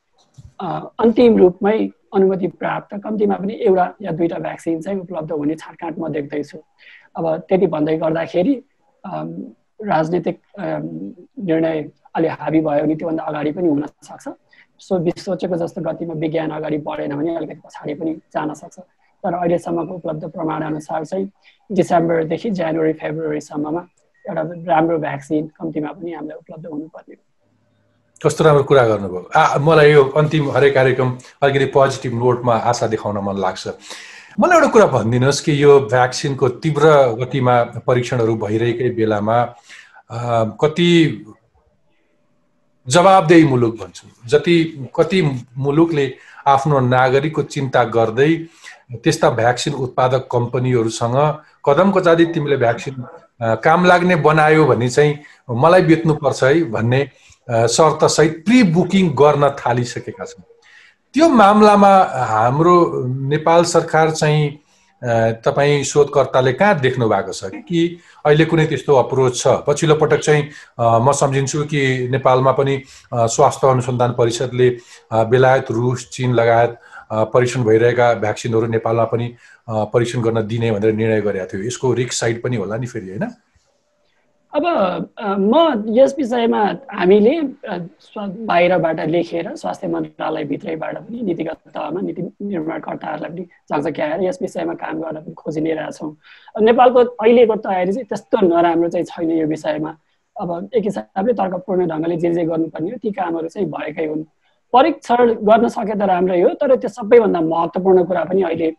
अन्तिम रूपमै अनुमति प्राप्त कम्तीमा पनि एउटा या दुईवटा भ्याक्सिन चाहिँ उपलब्ध हुने छाँटकाँट म देख्दैछु। अब त्यति भन्दै गर्दाखेरि राजनीतिक निर्णय अलि हाबी भयो भने त्योभन्दा अगाडि पनि हुन सक्छ। सो सोचेको जस्तो गतिमा विज्ञान अगाडि बढेन भने अलिकति पछाडि पनि जान सक्छ। तर अहिलेसम्मको उपलब्ध प्रमाणअनुसार चाहिँ डिसेम्बरदेखि जनवरी फेब्रुअरीसम्ममा एउटा राम्रो भ्याक्सिन कम्तीमा पनि हामीलाई उपलब्ध हुनुपर्ने। कस्तो राम्रो कुरा गर्नुभयो। आ मलाई यो अन्तिम हरेक कार्यक्रम अलिकति पोजिटिभ नोटमा आशा देखाउन मन लाग्छ। मलाई एउटा कुरा भनिदिनुहोस् कि यो भ्याक्सिनको तीव्र गतिमा परीक्षणहरू भइरहेकै बेलामा कति जवाबदेही मुलुक भन्छु, जति कति मुलुकले आफ्नो नागरिकको चिन्ता गर्दै त्यस्ता भ्याक्सिन उत्पादक कम्पनीहरूसँग कदम कचादी तिमीले भ्याक्सिन काम लाग्ने बनायो भने चाहिँ मलाई बेच्नुपर्छ है भन्ने शर्तसहित प्री बुकिङ गर्न थालिसकेका छन्। त्यो मामलामा हाम्रो नेपाल सरकार चाहिँ तपाईँ शोधकर्ताले कहाँ देख्नु भएको छ कि अहिले कुनै त्यस्तो अप्रोच छ? पछिल्लो पटक चाहिँ म सम्झिन्छु कि नेपालमा पनि स्वास्थ्य अनुसन्धान परिषदले बेलायत, रुस, चीन लगायत परीक्षण भइरहेका भ्याक्सिनहरू नेपालमा पनि परीक्षण गर्न दिने भनेर निर्णय गरेको थियो। यसको रिस्क साइड पनि होला नि फेरि, होइन? अब म यस विषयमा हामीले बाहिरबाट लेखेर स्वास्थ्य मन्त्रालयभित्रैबाट पनि नीतिगत तहमा नीति निर्माणकर्ताहरूलाई पनि झकझक्याएर यस विषयमा काम गर्न पनि खोजि नै रहेछौँ। नेपालको अहिलेको तयारी चाहिँ त्यस्तो नराम्रो चाहिँ छैन यो विषयमा। अब एक हिसाबले तर्कपूर्ण ढङ्गले जे जे गर्नुपर्ने हो ती कामहरू चाहिँ भएकै हुन्। परीक्षण गर्न सके त राम्रै हो, तर त्यो सबैभन्दा महत्त्वपूर्ण कुरा पनि अहिले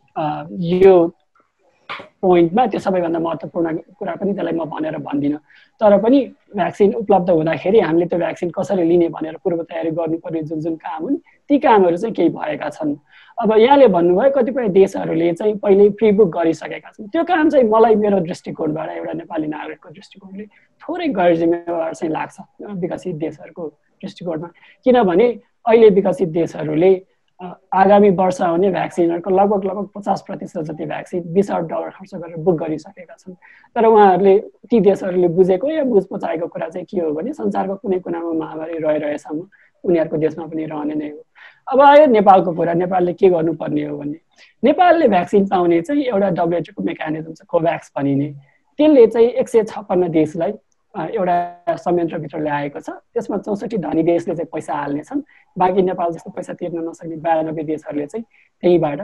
यो पोइन्टमा त्यो सबैभन्दा महत्त्वपूर्ण कुरा पनि त्यसलाई म भनेर भन्दिनँ। तर पनि भ्याक्सिन उपलब्ध हुँदाखेरि हामीले त्यो भ्याक्सिन कसरी लिने भनेर पूर्व तयारी गर्नुपर्ने जुन जुन काम हुन् ती कामहरू चाहिँ केही भएका छन्। अब यहाँले भन्नुभयो कतिपय देशहरूले चाहिँ पहिल्यै प्रिबुक गरिसकेका छन्। त्यो काम चाहिँ मलाई मेरो दृष्टिकोणबाट एउटा नेपाली नागरिकको दृष्टिकोणले थोरै गैर जिम्मेवार चाहिँ लाग्छ विकसित देशहरूको दृष्टिकोणमा। किनभने अहिले विकसित देशहरूले आगामी वर्ष आउने भ्याक्सिनहरूको लगभग लगभग पचास प्रतिशत जति भ्याक्सिन बिस अर्ब डलर खर्च गरेर बुक गरिसकेका छन्। तर उहाँहरूले ती देशहरूले बुझेको या बुझ पचाएको कुरा चाहिँ के हो भने संसारको कुनै कुनामा महामारी रहिरहेसम्म उनीहरूको देशमा पनि रहने नै हो। अब आयो नेपालको कुरा। नेपालले के गर्नुपर्ने हो भने नेपालले भ्याक्सिन पाउने चाहिँ एउटा डब्लुएचओको मेकानिजम छ कोभ्याक्स भनिने। त्यसले चाहिँ एक सय छप्पन्न देशलाई एउटा संयन्त्रभित्र ल्याएको छ। त्यसमा चौसठी धनी देशले चाहिँ पैसा हाल्नेछन्, बाँकी नेपाल जस्तो पैसा तिर्न नसक्ने बयानब्बे देशहरूले चाहिँ त्यहीबाट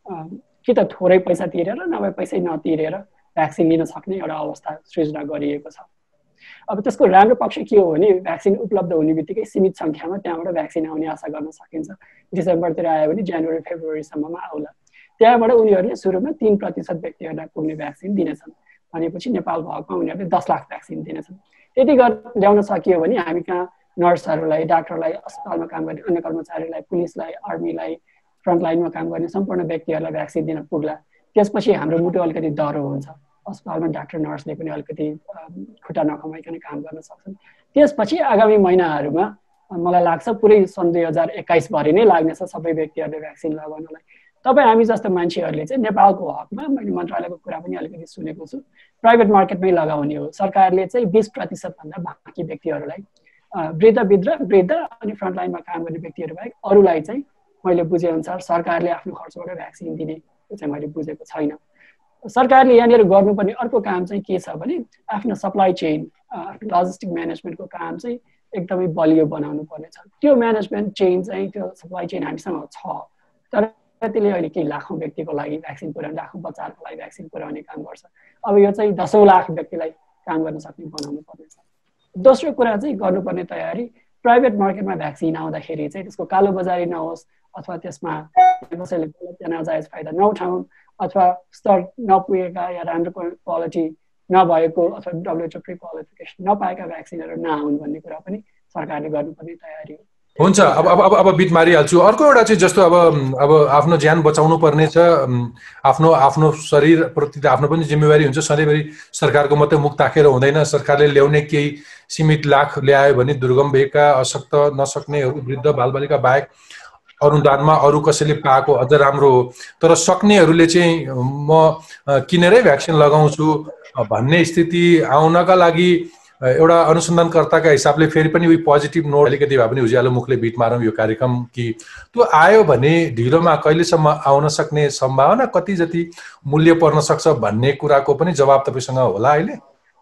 कि त थोरै पैसा तिरेर नभए पैसै नतिरेर भ्याक्सिन लिन सक्ने एउटा अवस्था सृजना गरिएको छ। अब त्यसको राम्रो पक्ष के हो भने भ्याक्सिन उपलब्ध हुने बित्तिकै सीमित सङ्ख्यामा त्यहाँबाट भ्याक्सिन आउने आशा गर्न सकिन्छ। डिसेम्बरतिर आयो भने जनवरी फेब्रुअरीसम्ममा आउला। त्यहाँबाट उनीहरूले सुरुमा तीन प्रतिशत व्यक्तिहरूलाई पुग्ने भ्याक्सिन दिनेछन् भनेपछि नेपालको हकमा उनीहरूले दस लाख भ्याक्सिन दिनेछन्। त्यति गरेर ल्याउन सकियो भने हामी कहाँ नर्सहरूलाई, डाक्टरलाई, अस्पतालमा काम गर्ने अन्य कर्मचारीलाई, पुलिसलाई, आर्मीलाई, फ्रन्टलाइनमा काम गर्ने सम्पूर्ण व्यक्तिहरूलाई भ्याक्सिन दिन पुग्ला। त्यसपछि हाम्रो मुटु अलिकति डह्रो हुन्छ। अस्पतालमा डाक्टर नर्सले पनि अलिकति खुट्टा नकमाइकन काम गर्न सक्छन्। त्यसपछि आगामी महिनाहरूमा मलाई लाग्छ पुरै सन् दुई हजार एक्काइस भरि नै लाग्नेछ सबै व्यक्तिहरूले भ्याक्सिन लगाउनलाई। तपाईँ हामी जस्तो मान्छेहरूले चाहिँ नेपालको हकमा मैले मन्त्रालयको कुरा पनि अलिकति सुनेको छु, प्राइभेट मार्केटमै लगाउने हो। सरकारले चाहिँ बिस प्रतिशतभन्दा बाँकी व्यक्तिहरूलाई, वृद्ध वृद्ध वृद्ध अनि फ्रन्टलाइनमा काम गर्ने व्यक्तिहरू बाहेक अरूलाई चाहिँ मैले बुझेअनुसार सरकारले आफ्नो खर्चबाट भ्याक्सिन दिने चाहिँ मैले बुझेको छैन। सरकारले यहाँनिर गर्नुपर्ने अर्को काम चाहिँ के छ भने आफ्नो सप्लाई चेन, आफ्नो लजिस्टिक म्यानेजमेन्टको काम चाहिँ एकदमै बलियो बनाउनु पर्नेछ। त्यो म्यानेजमेन्ट चेन चाहिँ त्यो सप्लाई चेन हामीसँग छ, तर त्यसले अहिले केही लाखौँ व्यक्तिको लागि भ्याक्सिन पुर्याउने, लाखौँ बच्चाहरूको लागि भ्याक्सिन पुर्याउने काम गर्छ। अब यो चाहिँ दसौँ लाख व्यक्तिलाई काम गर्न सक्ने बनाउनु पर्नेछ। दोस्रो कुरा चाहिँ गर्नुपर्ने तयारी, प्राइभेट मार्केटमा भ्याक्सिन आउँदाखेरि चाहिँ त्यसको कालोबजारी नहोस् अथवा त्यसमा कसैले गलत या नाजायज फाइदा नउठाउन् अथवा स्तर नपुगेका या राम्रो क्वालिटी नभएको अथवा डब्ल्युएचओ प्री क्वालिफिकेसन नपाएका भ्याक्सिनहरू नआउन् भन्ने कुरा पनि सरकारले गर्नुपर्ने तयारी हो। हुन्छ। अब अब अब अब बिट मारिहाल्छु। अर्को एउटा चाहिँ जस्तो अब अब आफ्नो ज्यान बचाउनु पर्ने छ, आफ्नो आफ्नो शरीरप्रति त आफ्नो पनि जिम्मेवारी हुन्छ। सधैँभरि सरकारको मात्रै मुख ताकेर हुँदैन। सरकारले ल्याउने केही सीमित लाख ल्यायो भने दुर्गम भएका, अशक्त, नसक्नेहरू, वृद्ध, बालबालिका बाहेक अनुदानमा अरू कसैले पाएको अझ राम्रो हो। तर सक्नेहरूले चाहिँ म किनेरै भ्याक्सिन लगाउँछु भन्ने स्थिति आउनका लागि एउटा अनुसन्धानकर्ताका हिसाबले फेरि पनि उही पोजिटिभ नोट अलिकति भए पनि उज्यालो मुखले बिट मारौँ यो कार्यक्रम कि त्यो आयो भने ढिलोमा कहिलेसम्म आउन सक्ने सम्भावना कति जति मूल्य पर्न सक्छ भन्ने कुराको पनि जवाब तपाईँसँग होला अहिले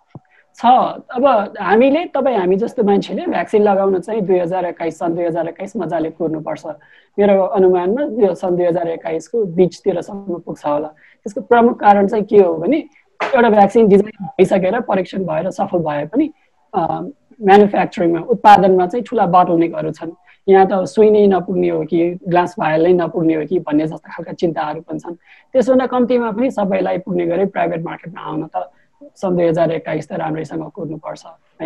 छ। अब हामीले तपाईँ हामी जस्तो मान्छेले भ्याक्सिन लगाउन चाहिँ दुई हजार एक्काइस सन् दुई हजार एक्काइस मजाले कुर्नुपर्छ। मेरो अनुमानमा यो सन् दुई हजार एक्काइसको बिचतिरसम्म पुग्छ होला। त्यसको प्रमुख कारण चाहिँ के हो भने एउटा भ्याक्सिन डिजाइन भइसकेर परीक्षण भएर सफल भए पनि म्यानुफ्याक्चरिङमा, उत्पादनमा चाहिँ ठुला बोटलनेकहरू छन्। यहाँ त सुई नै नपुग्ने हो कि ग्लास भायल नै नपुग्ने हो कि भन्ने जस्ता खालका चिन्ताहरू पनि छन्। त्यसभन्दा कम्तीमा पनि सबैलाई पुग्ने गरी प्राइभेट मार्केटमा आउन त सन् दुई हजार एक्काइस त राम्रैसँग कुर्नुपर्छ है।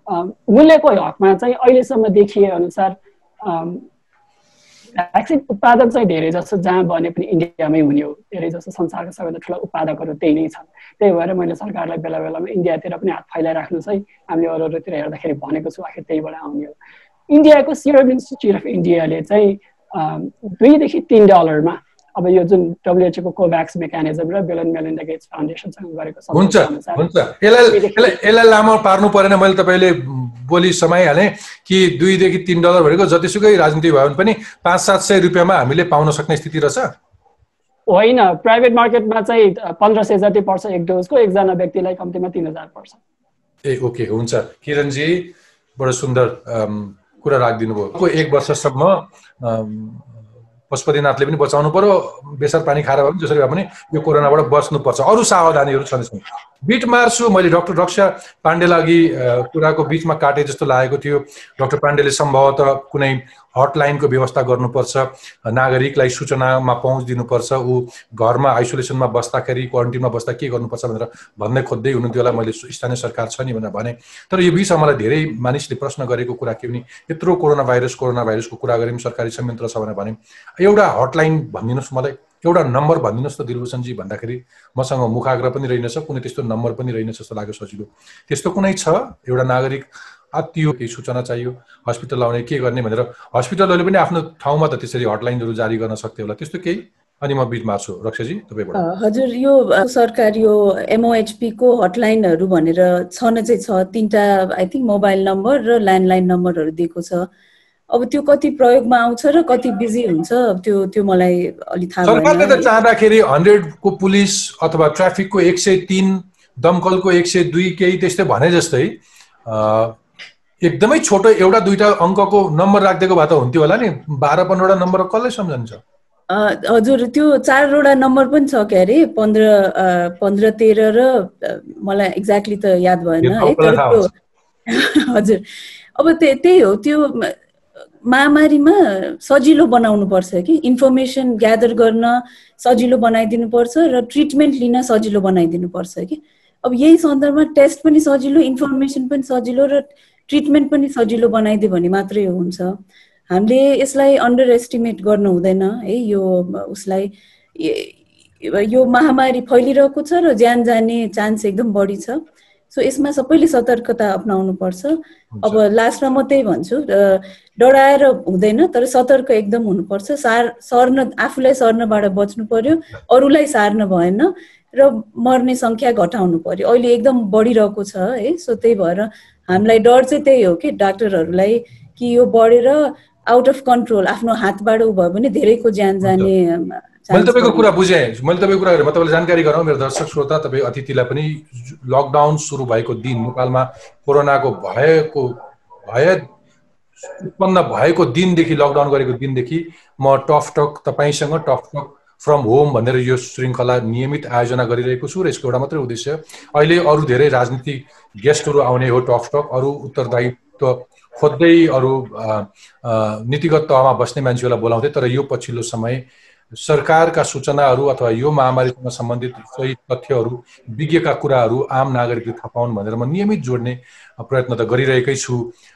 मूल्यको हकमा चाहिँ अहिलेसम्म देखिए अनुसार भ्याक्सिन उत्पादन चाहिँ धेरै जसो जहाँ बने पनि इन्डियामै हुने हो। धेरै जसो संसारका सबैभन्दा ठुला उत्पादकहरू त्यही नै छन्। त्यही भएर मैले सरकारलाई बेला बेलामा इन्डियातिर पनि हात फैलाइराख्नुहोस् है, हामीले अरू अरूतिर हेर्दाखेरि भनेको छु, आखिर त्यहीबाट आउने हो। इन्डियाको सिरम इन्स्टिच्युट अफ इन्डियाले चाहिँ दुईदेखि तिन डलरमा अब यो जुन डब्ल्युएचओको कोभ्याक्स मेकानिजम र बिल एन्ड मेलिन्डा गेट्स फाउन्डेसनसँग गरेको हुन्छ हुन्छ यसलाई यसलाई लामो पार्नु परेन। मैले तपाईँले बोली समाइहालेँ कि दुईदेखि तिन डलर भनेको जतिसुकै राजनीति भयो भने पनि पाँच सात सय रुपियाँमा हामीले पाउन सक्ने स्थिति रहेछ होइन। प्राइभेट मार्केटमा चाहिँ पन्ध्र सय जति पर्छ एक डोजको, एकजना व्यक्तिलाई कम्तीमा तिन हजार पर्छ। ए ओके हुन्छ। किरणजी बडो सुन्दर कुरा राखिदिनु भयो। एक वर्षसम्म पशुपतिनाथले पनि बचाउनु पर्यो, बेसर पानी खाएर भए पनि जसरी भए पनि यो कोरोनाबाट बच्नुपर्छ। अरू सावधानीहरू छन् यसमा। बिट मार्छु मैले डाक्टर रक्षा पाण्डेलाई अघि कुराको बिचमा काटे जस्तो लागेको थियो। डाक्टर पाण्डेले सम्भवतः कुनै हटलाइनको व्यवस्था गर्नुपर्छ, नागरिकलाई सूचनामा पहुँच दिनुपर्छ, ऊ घरमा आइसोलेसनमा बस्दाखेरि क्वारेन्टिनमा बस्दा के गर्नुपर्छ भनेर भन्दै खोज्दै हुनुहुन्थ्यो होला। मैले स्थानीय सरकार छ नि भनेर भने। तर यो बिचमा मलाई धेरै मानिसले प्रश्न गरेको कुरा के भने यत्रो कोरोना भाइरस कोरोना भाइरसको कुरा गऱ्यौँ, सरकारी संयन्त्र छ भनेर भने एउटा हटलाइन भनिदिनुहोस् मलाई, एउटा नम्बर भनिदिनुहोस् त दिलभूषणजी भन्दाखेरि मसँग मुखाग्र पनि रहेनछ, कुनै त्यस्तो नम्बर पनि रहेनछ जस्तो लाग्यो सजिलो। त्यस्तो कुनै छ एउटा नागरिक अतियो केही सूचना चाहियो हस्पिटल आउने के गर्ने भनेर हस्पिटलहरूले पनि आफ्नो ठाउँमा त त्यसरी हटलाइनहरू जारी गर्न सक्थ्यो होला, त्यस्तो केही? अनि म बिट मार्छु रक्षाजी तपाईँबाट। हजुर यो सरकार यो एमओएचपी को हटलाइनहरू भनेर छन चाहिँ छ, तीनटा आई थिङ्क मोबाइल नम्बर र ल्यान्डलाइन नम्बरहरू दिएको छ। अब त्यो कति प्रयोगमा आउँछ र कति बिजी हुन्छ त्यो त्यो मलाई अलि थाहा छैन। सरकारले त चाहँदाखेरि हन्ड्रेड को पुलिस अथवा ट्राफिकको एक सय तीन, दमकलको एक सय दुई केही त्यस्तै भने जस्तै एकदमै छोटो एउटा दुईटा अङ्कको नम्बर राखिदिएको भए त हुन्थ्यो होला नि। बाह्र पन्ध्रवटा नम्बर कसलाई सम्झन्छ? हजुर त्यो चारवटा नम्बर पनि छ के अरे पन्ध्र पन्ध्र तेह्र र मलाई एक्ज्याक्टली त याद भएन है तर त्यो हजुर अब त्यही हो त्यो महामारीमा सजिलो बनाउनु पर्छ कि इन्फर्मेसन ग्यादर गर्न सजिलो बनाइदिनु पर्छ र ट्रिटमेन्ट लिन सजिलो बनाइदिनु पर्छ कि अब यही सन्दर्भमा टेस्ट पनि सजिलो इन्फर्मेसन पनि सजिलो र ट्रिटमेन्ट पनि सजिलो बनाइदियो भने मात्रै हुन्छ हामीले यसलाई अन्डर एस्टिमेट गर्नु हुँदैन है यो उसलाई यो महामारी फैलिरहेको छ र ज्यान जाने चान्स एकदम बढी छ सो यसमा सबैले सतर्कता अपनाउनु पर्छ अब लास्टमा म त्यही भन्छु डराएर हुँदैन तर सतर्क एकदम हुनुपर्छ सार सर्न आफूलाई सर्नबाट बच्नु पर्यो अरूलाई सार्न भएन र मर्ने संख्या घटाउनु पर्यो अहिले एकदम बढिरहेको छ है सो त्यही भएर हामीलाई डर चाहिँ त्यही हो कि डाक्टरहरूलाई कि यो बढेर आउट अफ कन्ट्रोल आफ्नो हातबाट उ भयो भने धेरैको ज्यान जाने मैले तपाईँको कुरा बुझेँ मैले तपाईँको कुरा गरेँ म तपाईँलाई जानकारी गराउँ मेरो दर्शक श्रोता तपाईँ अतिथिलाई पनि लकडाउन सुरु भएको दिन नेपालमा कोरोनाको भएको भय उत्पन्न भएको दिनदेखि लकडाउन गरेको दिनदेखि म टफ टक तपाईँसँग टफ टक फ्रम होम भनेर यो श्रृङ्खला नियमित आयोजना गरिरहेको छु र यसको एउटा मात्रै उद्देश्य अहिले अरू धेरै राजनीतिक गेस्टहरू आउने हो टफ टक अरू उत्तरदायित्व खोज्दै अरू नीतिगत तहमा बस्ने मान्छेहरूलाई बोलाउँदै तर यो पछिल्लो समय सरकारका सूचनाहरू अथवा यो महामारीसँग सम्बन्धित सही तथ्यहरू विज्ञका कुराहरू आम नागरिकले थाहा पाउन् भनेर म नियमित जोड्ने प्रयत्न त गरिरहेकै छु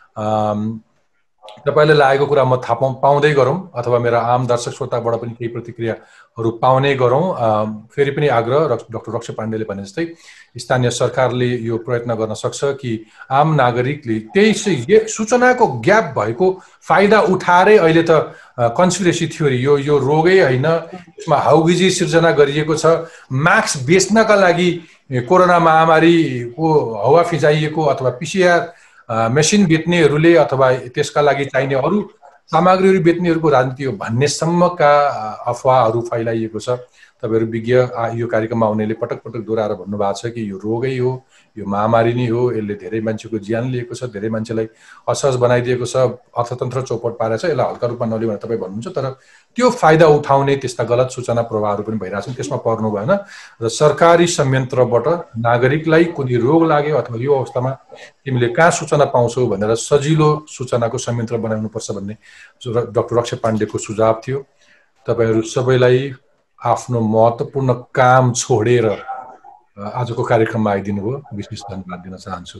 तपाईलाई लागेको कुरा म थाहा पाउँदै गरौँ अथवा मेरा आम दर्शक श्रोताबाट पनि केही प्रतिक्रियाहरू पाउने गरौँ फेरि पनि आग्रह डाक्टर रक्ष पाण्डेले भने जस्तै स्थानीय सरकारले यो प्रयत्न गर्न सक्छ कि आम नागरिकले त्यही सूचनाको ग्याप भएको फाइदा उठाएरै अहिले त कन्स्पिरेसी थ्योरी यो यो रोगै होइन यसमा हाउगिजी सिर्जना गरिएको छ मास्क बेच्नका लागि कोरोना महामारीको हावा फिजाइएको अथवा पिसिआर मेसिन बेच्नेहरूले अथवा त्यसका लागि चाहिने अरू सामग्रीहरू बेच्नेहरूको राजनीति हो भन्नेसम्मका अफवाहहरू फैलाइएको छ तपाईहरु विज्ञ यो कार्यक्रममा आउनेले पटक पटक दोहोऱ्याएर भन्नुभएको छ कि यो रोगै हो यो महामारी नै हो यसले धेरै मान्छेको ज्यान लिएको छ धेरै मान्छेलाई असहज बनाइदिएको छ अर्थतन्त्र चौपट पारेको छ यसलाई हल्का रूपमा नलियो भने तपाईँ भन्नुहुन्छ तर त्यो फाइदा उठाउने त्यस्ता गलत सूचना प्रवाहहरू पनि भइरहेछन् त्यसमा पर्नु भएन र सरकारी संयन्त्रबाट नागरिकलाई कुनै रोग लाग्यो अथवा यो अवस्थामा तिमीले कहाँ सूचना पाउँछौ भनेर सजिलो सूचनाको संयन्त्र बनाउनु पर्छ भन्ने डाक्टर रक्ष पाण्डेको सुझाव थियो तपाईहरु सबैलाई आफ्नो महत्त्वपूर्ण काम छोडेर आजको कार्यक्रममा आइदिनु भयो विशेष धन्यवाद दिन चाहन्छु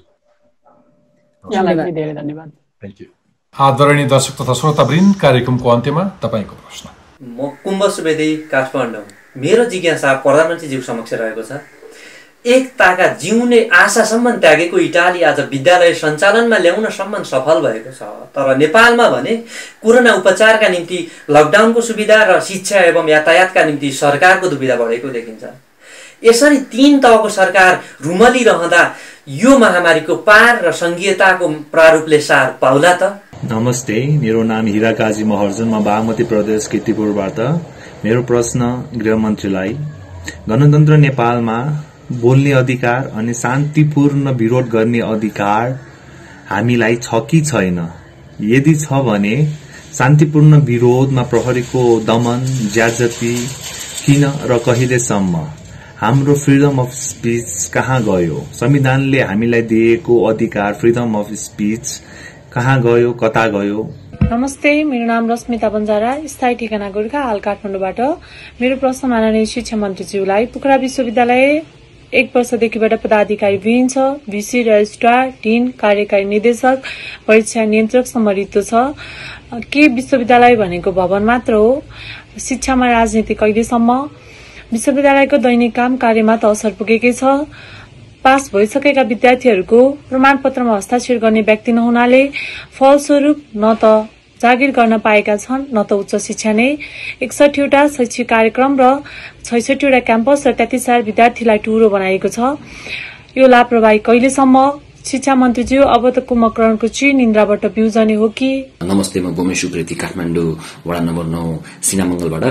यहाँलाई धेरै धन्यवाद थ्यांक यू आदरणीय दर्शक तथा श्रोतावृन्द कार्यक्रमको अन्त्यमा तपाईको प्रश्न म कुम्भ सुवेदी काठमाडौँ मेरो जिज्ञासा प्रधानमन्त्रीज्यू समक्ष रहेको छ एकताका जिउने आशासम्म त्यागेको इटाली आज विद्यालय सञ्चालनमा ल्याउनसम्म सफल भएको छ तर नेपालमा भने कोरोना उपचारका निम्ति लकडाउनको सुविधा र शिक्षा एवं यातायातका निम्ति सरकारको दुविधा बढेको देखिन्छ यसरी तीन तहको सरकार रुमली रहँदा यो महामारीको पार र संघीयताको प्रारूपले सार पाउला त नमस्ते मेरो नाम हिरा काजी महर्जन म बागमती प्रदेश कीर्तिपुरबाट मेरो प्रश्न गृहमन्त्रीलाई गणतन्त्र नेपालमा बोल्ने अधिकार अनि शान्तिपूर्ण विरोध गर्ने अधिकार हामीलाई छ कि छैन यदि छ भने शान्तिपूर्ण विरोधमा प्रहरीको दमन ज्यादती किन र कहिलेसम्म हाम्रो फ्रीडम अफ स्पीच कहाँ गयो संविधानले हामीलाई दिएको अधिकार फ्रीडम अफ स्पीच कहाँ गयो कता गयो नमस्ते मेरो नाम रश्मिता बन्जारा स्थायी ठेगाना गोर्खा हाल काठमाडौँबाट मेरो प्रश्न माननीय शिक्षा मन्त्रीज्यूलाई पोखरा विश्वविद्यालय एक वर्षदेखिबाट पदाधिकारी विहीन छ भिसी रजिस्ट्रार डिन कार्यकारी निर्देशक परीक्षा नियन्त्रकसम्म रित्तो छ के विश्वविद्यालय भनेको भवन मात्र हो शिक्षामा राजनीति कहिलेसम्म विश्वविद्यालयको दैनिक काम कार्यमा त असर पुगेकै छ पास भइसकेका विद्यार्थीहरूको प्रमाणपत्रमा हस्ताक्षर गर्ने व्यक्ति नहुनाले फलस्वरूप न त जागिर गर्न पाएका छन् न त उच्च शिक्षा नै एकसठीवटा शैक्षिक कार्यक्रम र छैसठीवटा क्याम्पस र तेत्तीस हजार विद्यार्थीलाई टुरो बनाएको छ यो लापरवाही कहिलेसम्म शिक्षा मन्त्रीज्यू अब त कुम्भकर्णको चिर निन्द्राबाट बिउजने हो कि नमस्ते म गोमेश उप्रेती काठमाडौँ वडा नम्बर नौ सिनामंगलबाट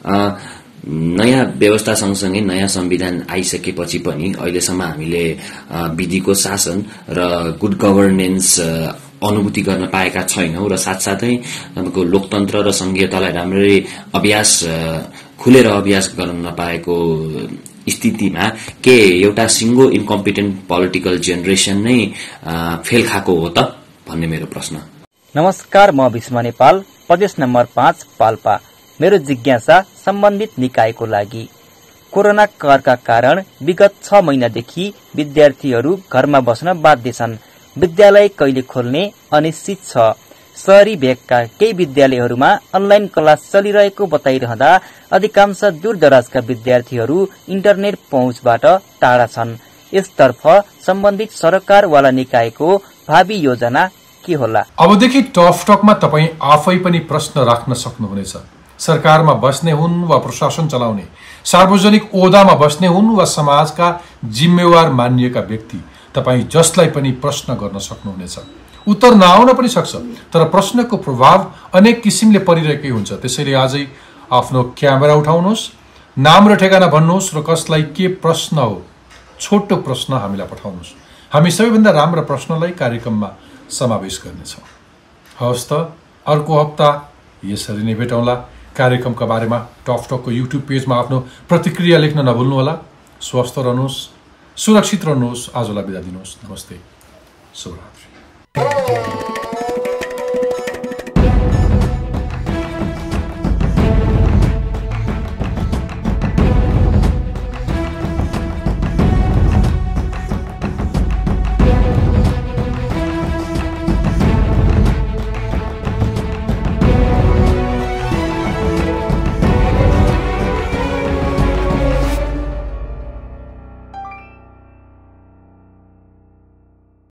नयाँ व्यवस्था सँगसँगै नयाँ संविधान आइसकेपछि पनि अहिलेसम्म हामीले विधिको शासन र गुड गभर्नेन्स अनुभूति गर्न पाएका छैनौं र साथसाथै तपाईँको लोकतन्त्र र संघीयतालाई राम्ररी अभ्यास खुलेर अभ्यास गर्न नपाएको स्थितिमा के एउटा सिङ्गो इन्कम्पिटेन्ट पोलिटिकल जेनेरेसन नै फेल खाएको हो त भन्ने मेरो प्रश्न। नमस्कार, म भीष्म नेपाल, प्रदेश नम्बर पाँच पाल्पा। मेरो जिज्ञासा सम्बन्धित निकायको लागि। कोरोना कहरका कारण विगत छ महिनादेखि विद्यार्थीहरू घरमा बस्न बाध्य छन्। विद्यालय कहिले खोल्ने अनिश्चित छ। शहरी भेगका केही विद्यालयहरूमा अनलाइन क्लास चलिरहेको बताइरहँदा अधिकांश दूरदराजका विद्यार्थीहरू इन्टरनेट पहुँचबाट टाढा छन्। यसतर्फ सम्बन्धित सरकारवाला निकायको भावी योजना के होला? अबदेखि टफ टकमा तपाईँ आफै पनि प्रश्न राख्न सक्नुहुनेछ। सरकारमा बस्ने हुन् वा प्रशासन चलाउने, सार्वजनिक ओहदामा बस्ने हुन् वा समाजका जिम्मेवार मानिएका व्यक्ति, तपाईँ जसलाई पनि प्रश्न गर्न सक्नुहुनेछ। उत्तर नआउन पनि सक्छ, तर प्रश्नको प्रभाव अनेक किसिमले परिरहेकै हुन्छ। त्यसैले आजै आफ्नो क्यामेरा उठाउनुहोस्, नाम र ठेगाना भन्नुहोस् र कसलाई के प्रश्न हो छोटो प्रश्न हामीलाई पठाउनुहोस्। हामी सबैभन्दा राम्रो प्रश्नलाई कार्यक्रममा समावेश गर्नेछौँ। हवस् त, अर्को हप्ता यसरी नै भेटौँला। कार्यक्रमका बारेमा टफ टकको युट्युब पेजमा आफ्नो प्रतिक्रिया लेख्न नभुल्नुहोला। स्वस्थ रहनुहोस्, सुरक्षित रहनुहोस्। आजलाई बिदा दिनुहोस्। नमस्ते, शुभरात्रि।